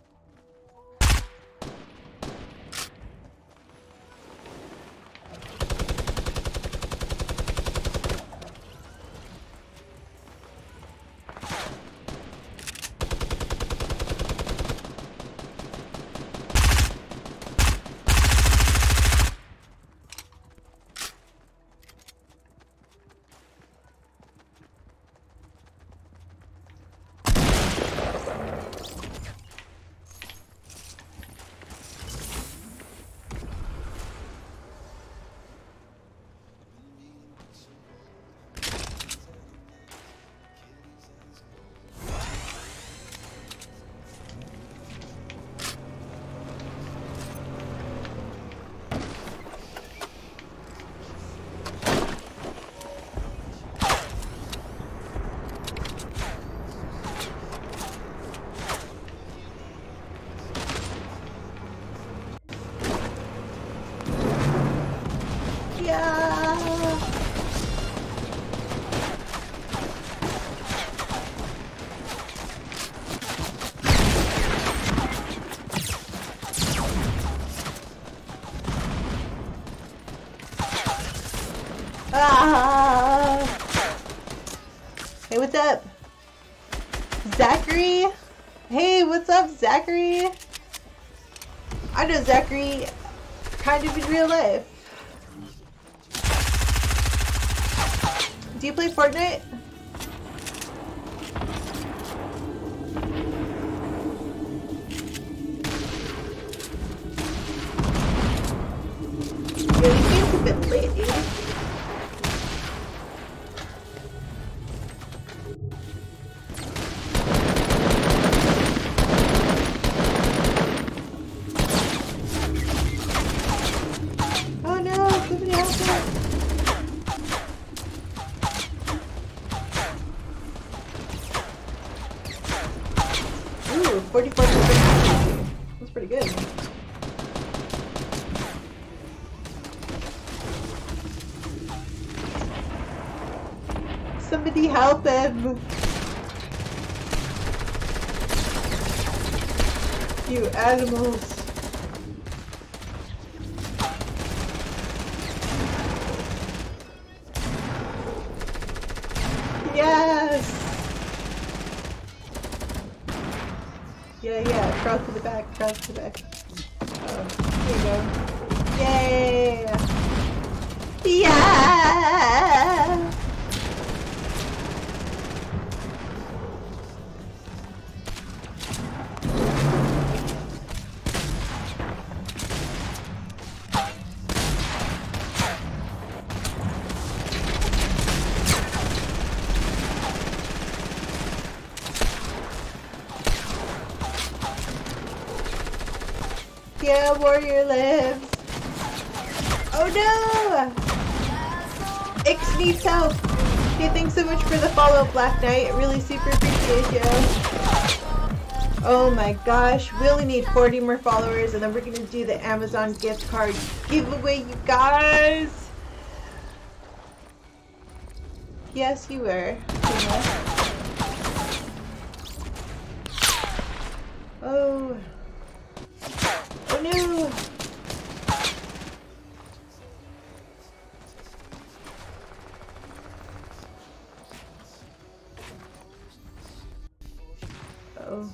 Yeah. Ah. Hey, what's up? Zachary? Hey, what's up, Zachary? I know Zachary kind of in real life. Do you play Fortnite? Yeah, these games a bit late, dude. Oh no, somebody help me. Ooh, forty-four percent. That's pretty good. Somebody help him! You animals! Yes! Yeah, yeah, cross to the back, cross to the back. Oh, here you go. Yay! Yeah! Yeah, warrior lives. Oh no! Ix needs help. Hey, thanks so much for the follow, Black Knight. I really super appreciate you. Oh my gosh, we only need forty more followers and then we're gonna do the Amazon gift card giveaway, you guys. Yes, you were. Oh. Oh no! Uh-oh.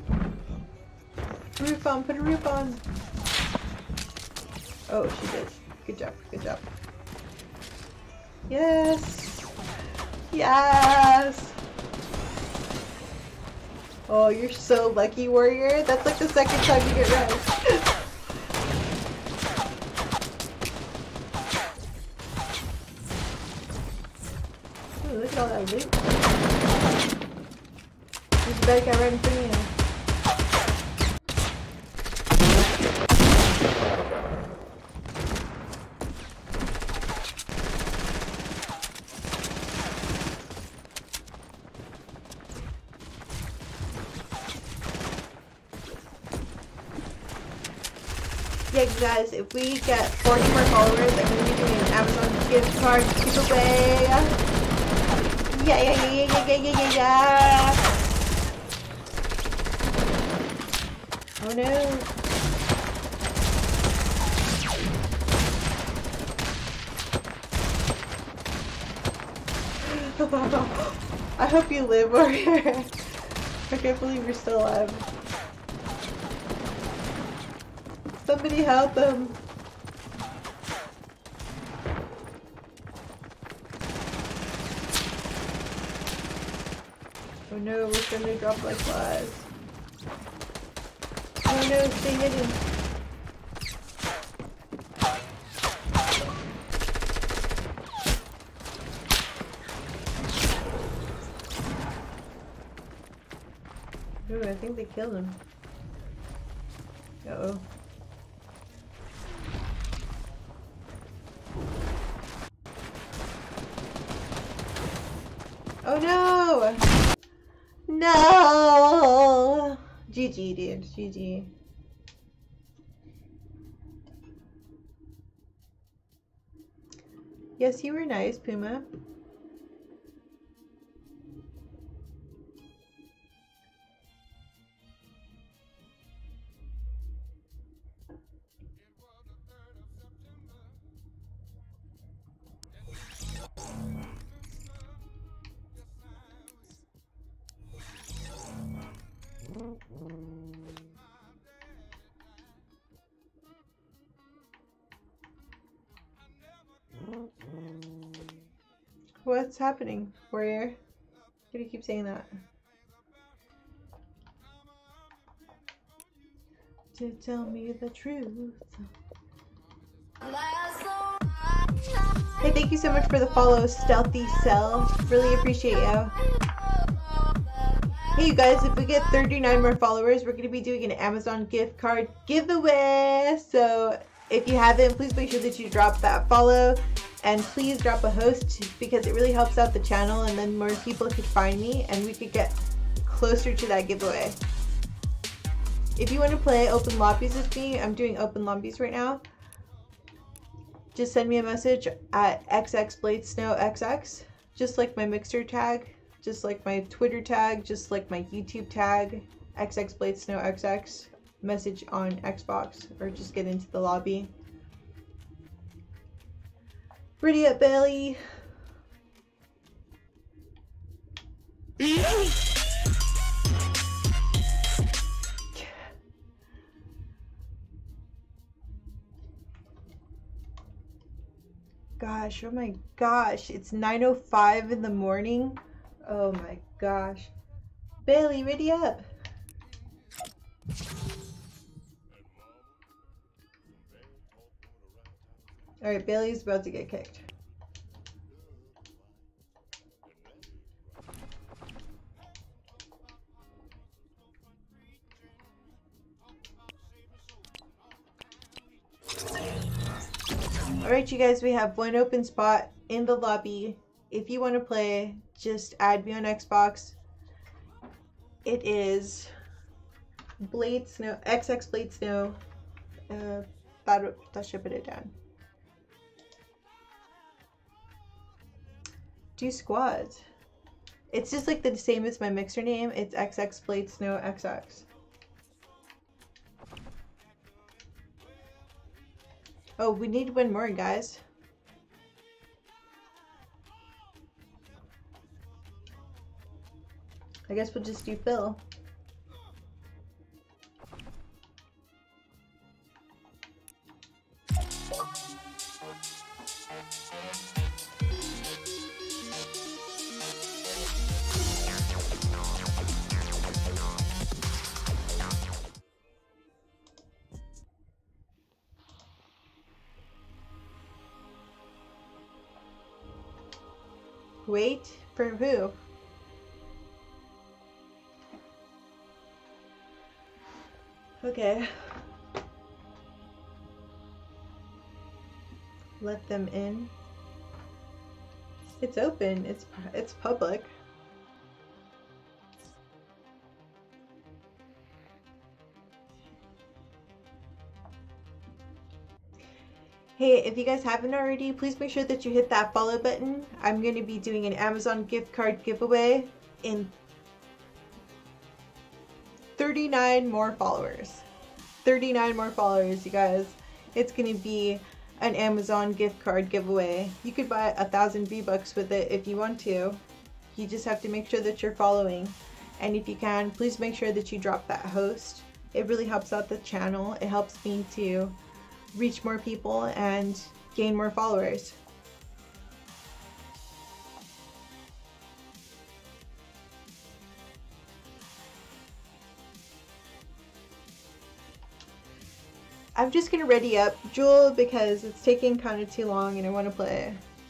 Roof on, put a roof on! Oh, she did. Good job, good job. Yes! Yes! Oh, you're so lucky, warrior. That's like the second time you get right. Ooh, look at all that loot. There's a bad guy right in front of you. Yeah, guys, if we get forty more followers, I'm going to be doing an Amazon gift card giveaway. Yeah, yeah, yeah, yeah, yeah, yeah, yeah, yeah. Oh no. I hope you live, warrior. I can't believe you're still alive. Somebody help him. Oh no, we're gonna drop like flies. Oh no, stay hidden. Ooh, I think they killed him. Uh-oh. Oh no! No! G G, dude. G G. Yes, you were nice, Puma. What's happening, warrior? Why do you keep saying that? To tell me the truth. Hey, thank you so much for the follow, Stealthy Cell. Really appreciate you. Hey, you guys, if we get thirty-nine more followers, we're going to be doing an Amazon gift card giveaway. So if you haven't, please make sure that you drop that follow. And please drop a host because it really helps out the channel and then more people could find me and we could get closer to that giveaway. If you want to play open lobbies with me, I'm doing open lobbies right now. Just send me a message at xxbladesnowxx just like my Mixer tag, just like my Twitter tag, just like my YouTube tag, X X Blade Snow X X, message on Xbox, or just get into the lobby. Ready up, Bailey. Gosh, oh my gosh, it's nine oh five in the morning. Oh my gosh. Bailey, ready up. Alright, Bailey's about to get kicked. Alright, you guys, we have one open spot in the lobby. If you want to play, just add me on Xbox. It is Blade Snow, X X Blade Snow. Uh, that, that should put it down. Do squads. It's just like the same as my Mixer name. It's X X Blade Snow X X. Oh, we need one more, guys. I guess we'll just do Phil. Wait for who? Okay. Let them in. It's open. It's it's public. Hey, if you guys haven't already, please make sure that you hit that follow button. I'm going to be doing an Amazon gift card giveaway in thirty-nine more followers. thirty-nine more followers, you guys. It's going to be an Amazon gift card giveaway. You could buy a thousand V-Bucks with it if you want to. You just have to make sure that you're following. And if you can, please make sure that you drop that host. It really helps out the channel. It helps me to reach more people and gain more followers. I'm just gonna ready up Jewel because it's taking kind of too long and I want to play.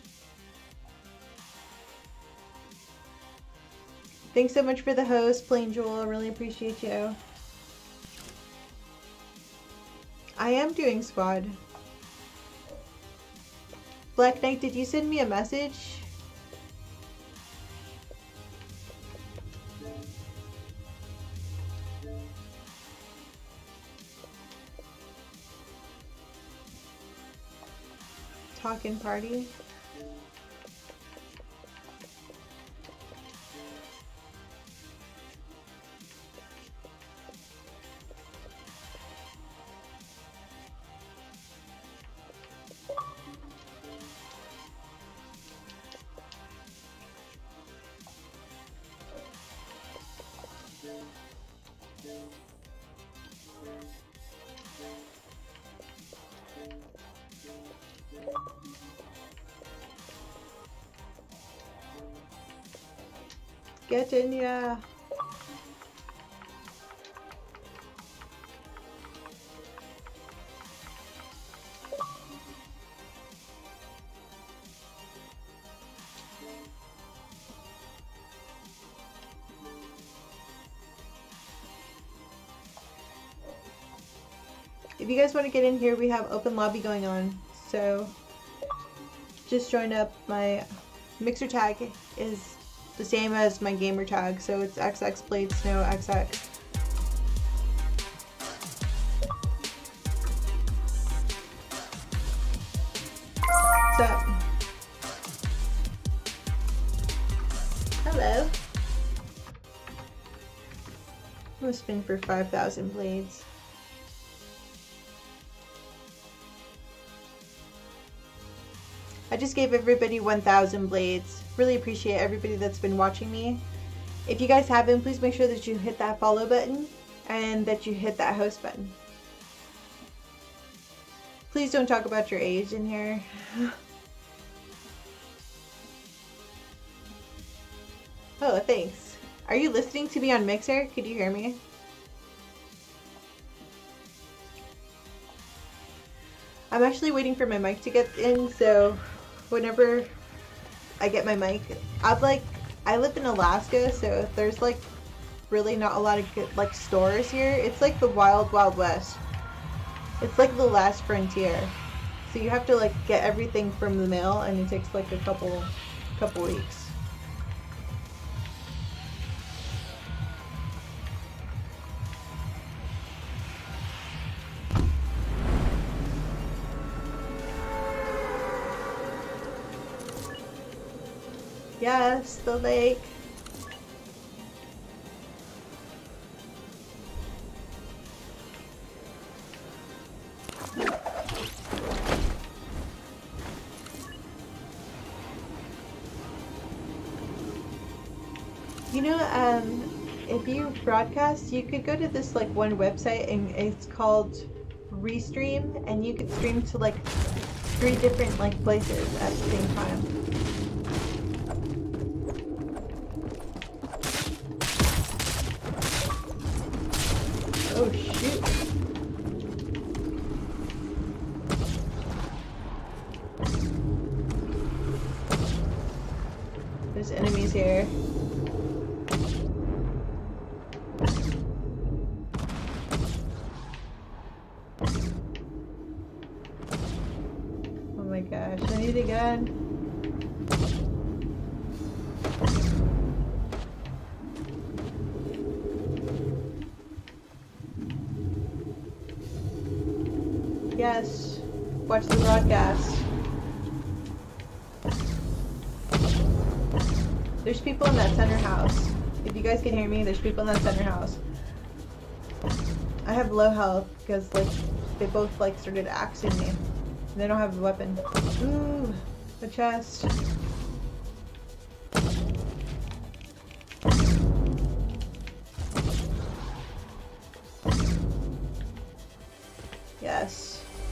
Thanks so much for the host, Plain Jewel. I really appreciate you. I am doing squad. Black Knight, did you send me a message? Talking party. Get in, yeah. If you guys want to get in here, we have open lobby going on. So just join up. My Mixer tag is the same as my gamer tag, so it's X X Blade Snow X X. What's up? I'm gonna spin for five thousand blades. I just gave everybody one thousand blades. Really appreciate everybody that's been watching me. If you guys haven't, please make sure that you hit that follow button and that you hit that host button. Please don't talk about your age in here. Oh, thanks. Are you listening to me on Mixer? Could you hear me? I'm actually waiting for my mic to get in, so whenever I get my mic, I'm like, I live in Alaska, so there's like really not a lot of good, like stores here. It's like the wild, wild west. It's like the last frontier. So you have to like get everything from the mail, and it takes like a couple, couple weeks. Yes, the lake. You know, um, if you broadcast, you could go to this like one website, and it's called Restream, and you could stream to like three different like places at the same time. Oh shoot. There's enemies here. Oh my gosh, I need a gun. Yes, watch the broadcast. There's people in that center house. If you guys can hear me, there's people in that center house. I have low health because like they both like started axing me. And they don't have a weapon. Ooh, the chest. Yes.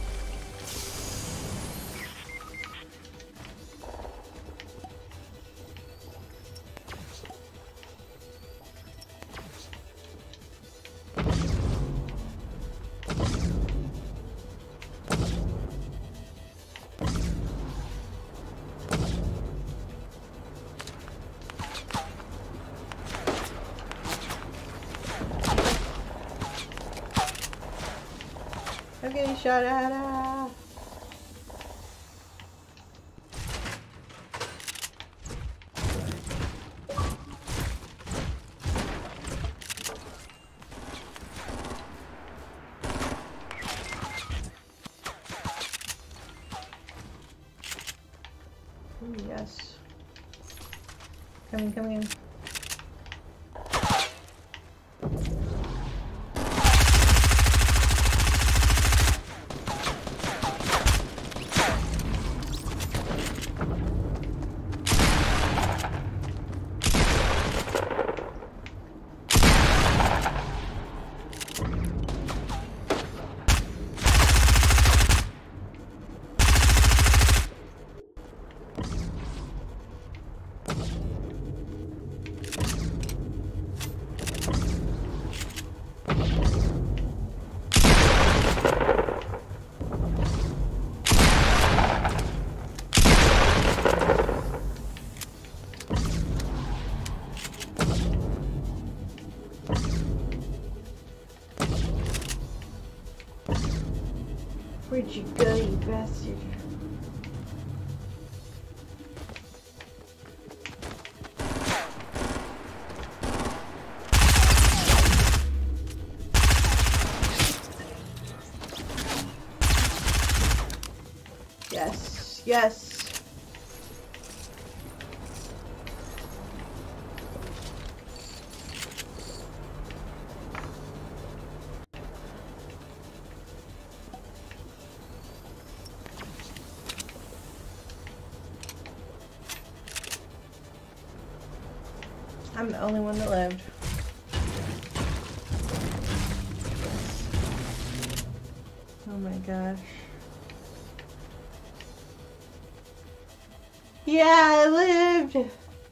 I'm getting shot at. Ah. Ooh, yes. Coming, coming. Where'd you go, you bastard? Yes, yes. I'm the only one that lived. Oh my gosh. Yeah, I lived!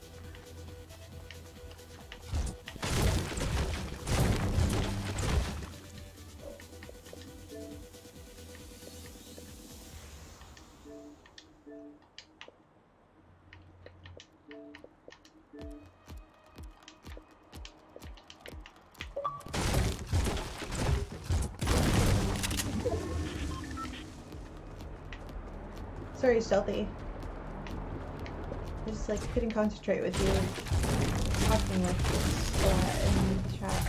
Sorry, Stealthy. I just like couldn't concentrate with you talking like this a lot in the chat.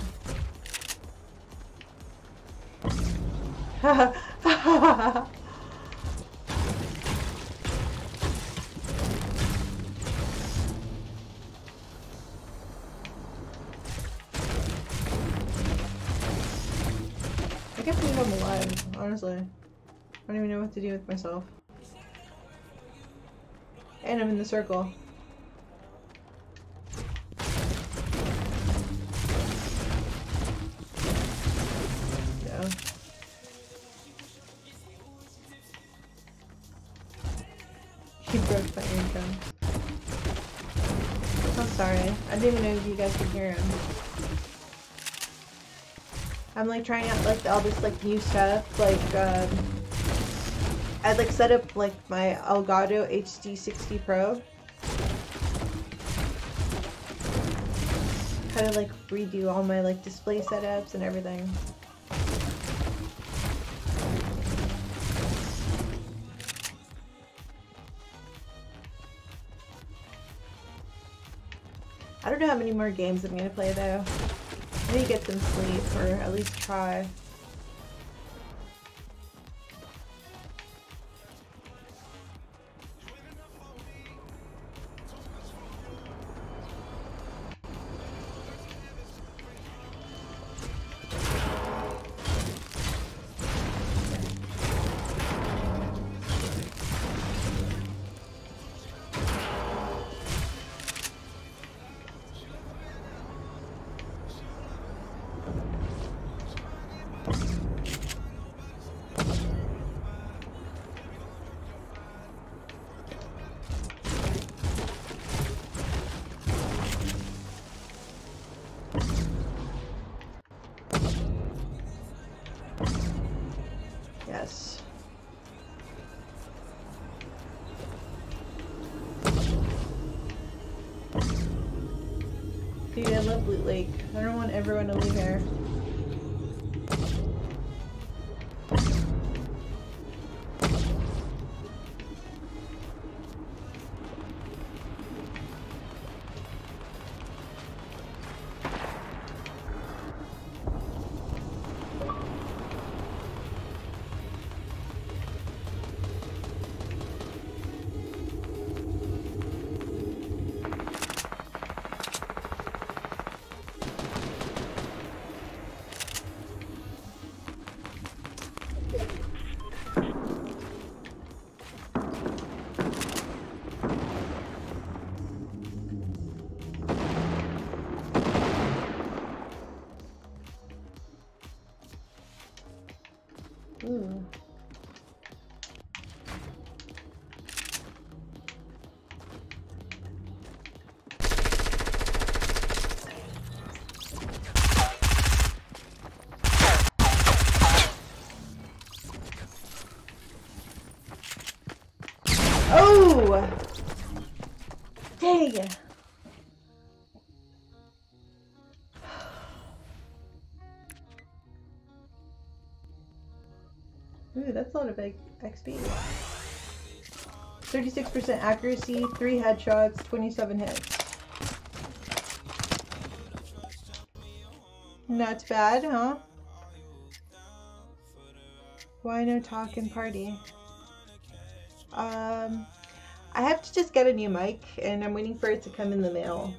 I can't believe I'm alive, honestly. I don't even know what to do with myself. And I'm in the circle. No. He broke my eardrum. I'm sorry. I didn't even know if you guys could hear him. I'm like trying out like all this like new stuff, like um I'd like set up like my Elgato H D sixty Pro. Kind of like redo all my like display setups and everything. I don't know how many more games I'm gonna play though. I need to get some sleep or at least try. Yes. Dude, I love Loot Lake. I don't want everyone to leave here. Ooh. Oh! Dang! Ooh, that's a lot of big X P. thirty-six percent accuracy, three headshots, twenty-seven hits. Not bad, huh? Why no talk and party? Um, I have to just get a new mic, and I'm waiting for it to come in the mail.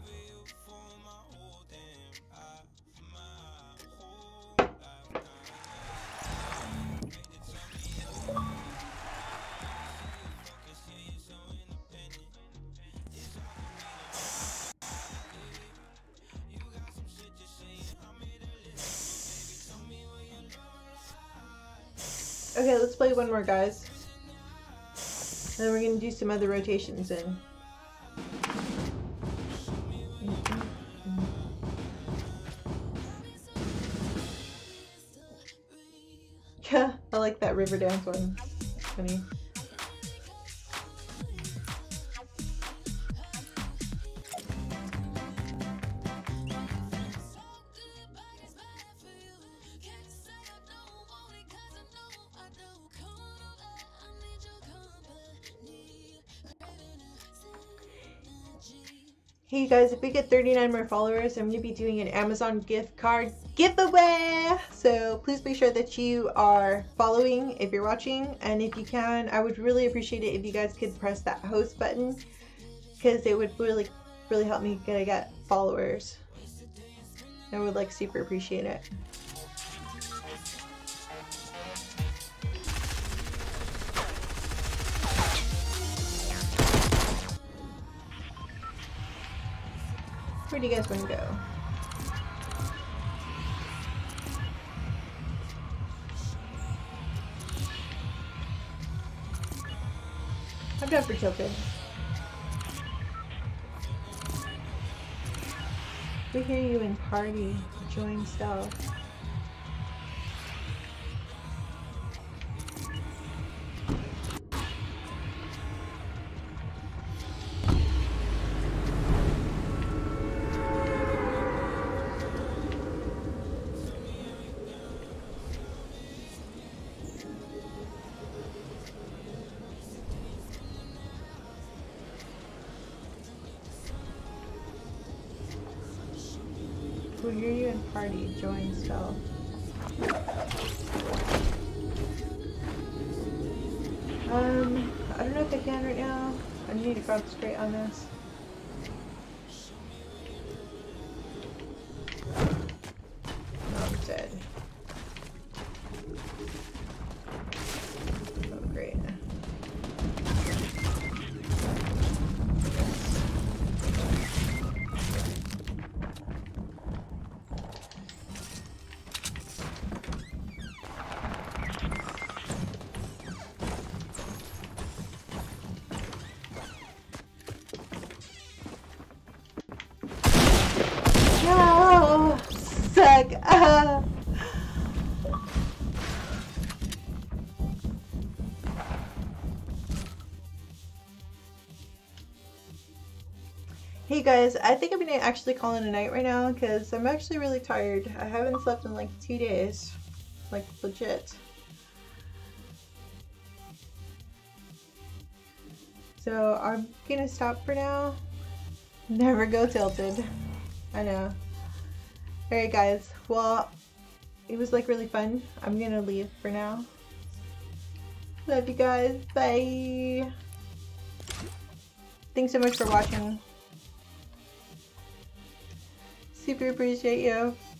Okay, let's play one more, guys. And then we're gonna do some other rotations in. Yeah, I like that river dance one. Funny. Hey you guys, if we get thirty-nine more followers, I'm going to be doing an Amazon gift card giveaway. So please make sure that you are following if you're watching. And if you can, I would really appreciate it if you guys could press that host button. Because it would really, really help me get, get followers. I would like super appreciate it. Where do you guys want to go? I'm down for tilted. We hear you in party. Join stealth. We hear you in party. Join stealth. Um, I don't know if I can right now. I need to concentrate on this. Oh, I'm dead. Oh, great. No! Suck! Ah. Hey guys, I think I'm gonna actually call it a night right now because I'm actually really tired. I haven't slept in like two days. Like, legit. So I'm gonna stop for now. Never go tilted. I know. Alright guys, well, it was like really fun. I'm gonna leave for now. Love you guys. Bye. Thanks so much for watching. Super appreciate you.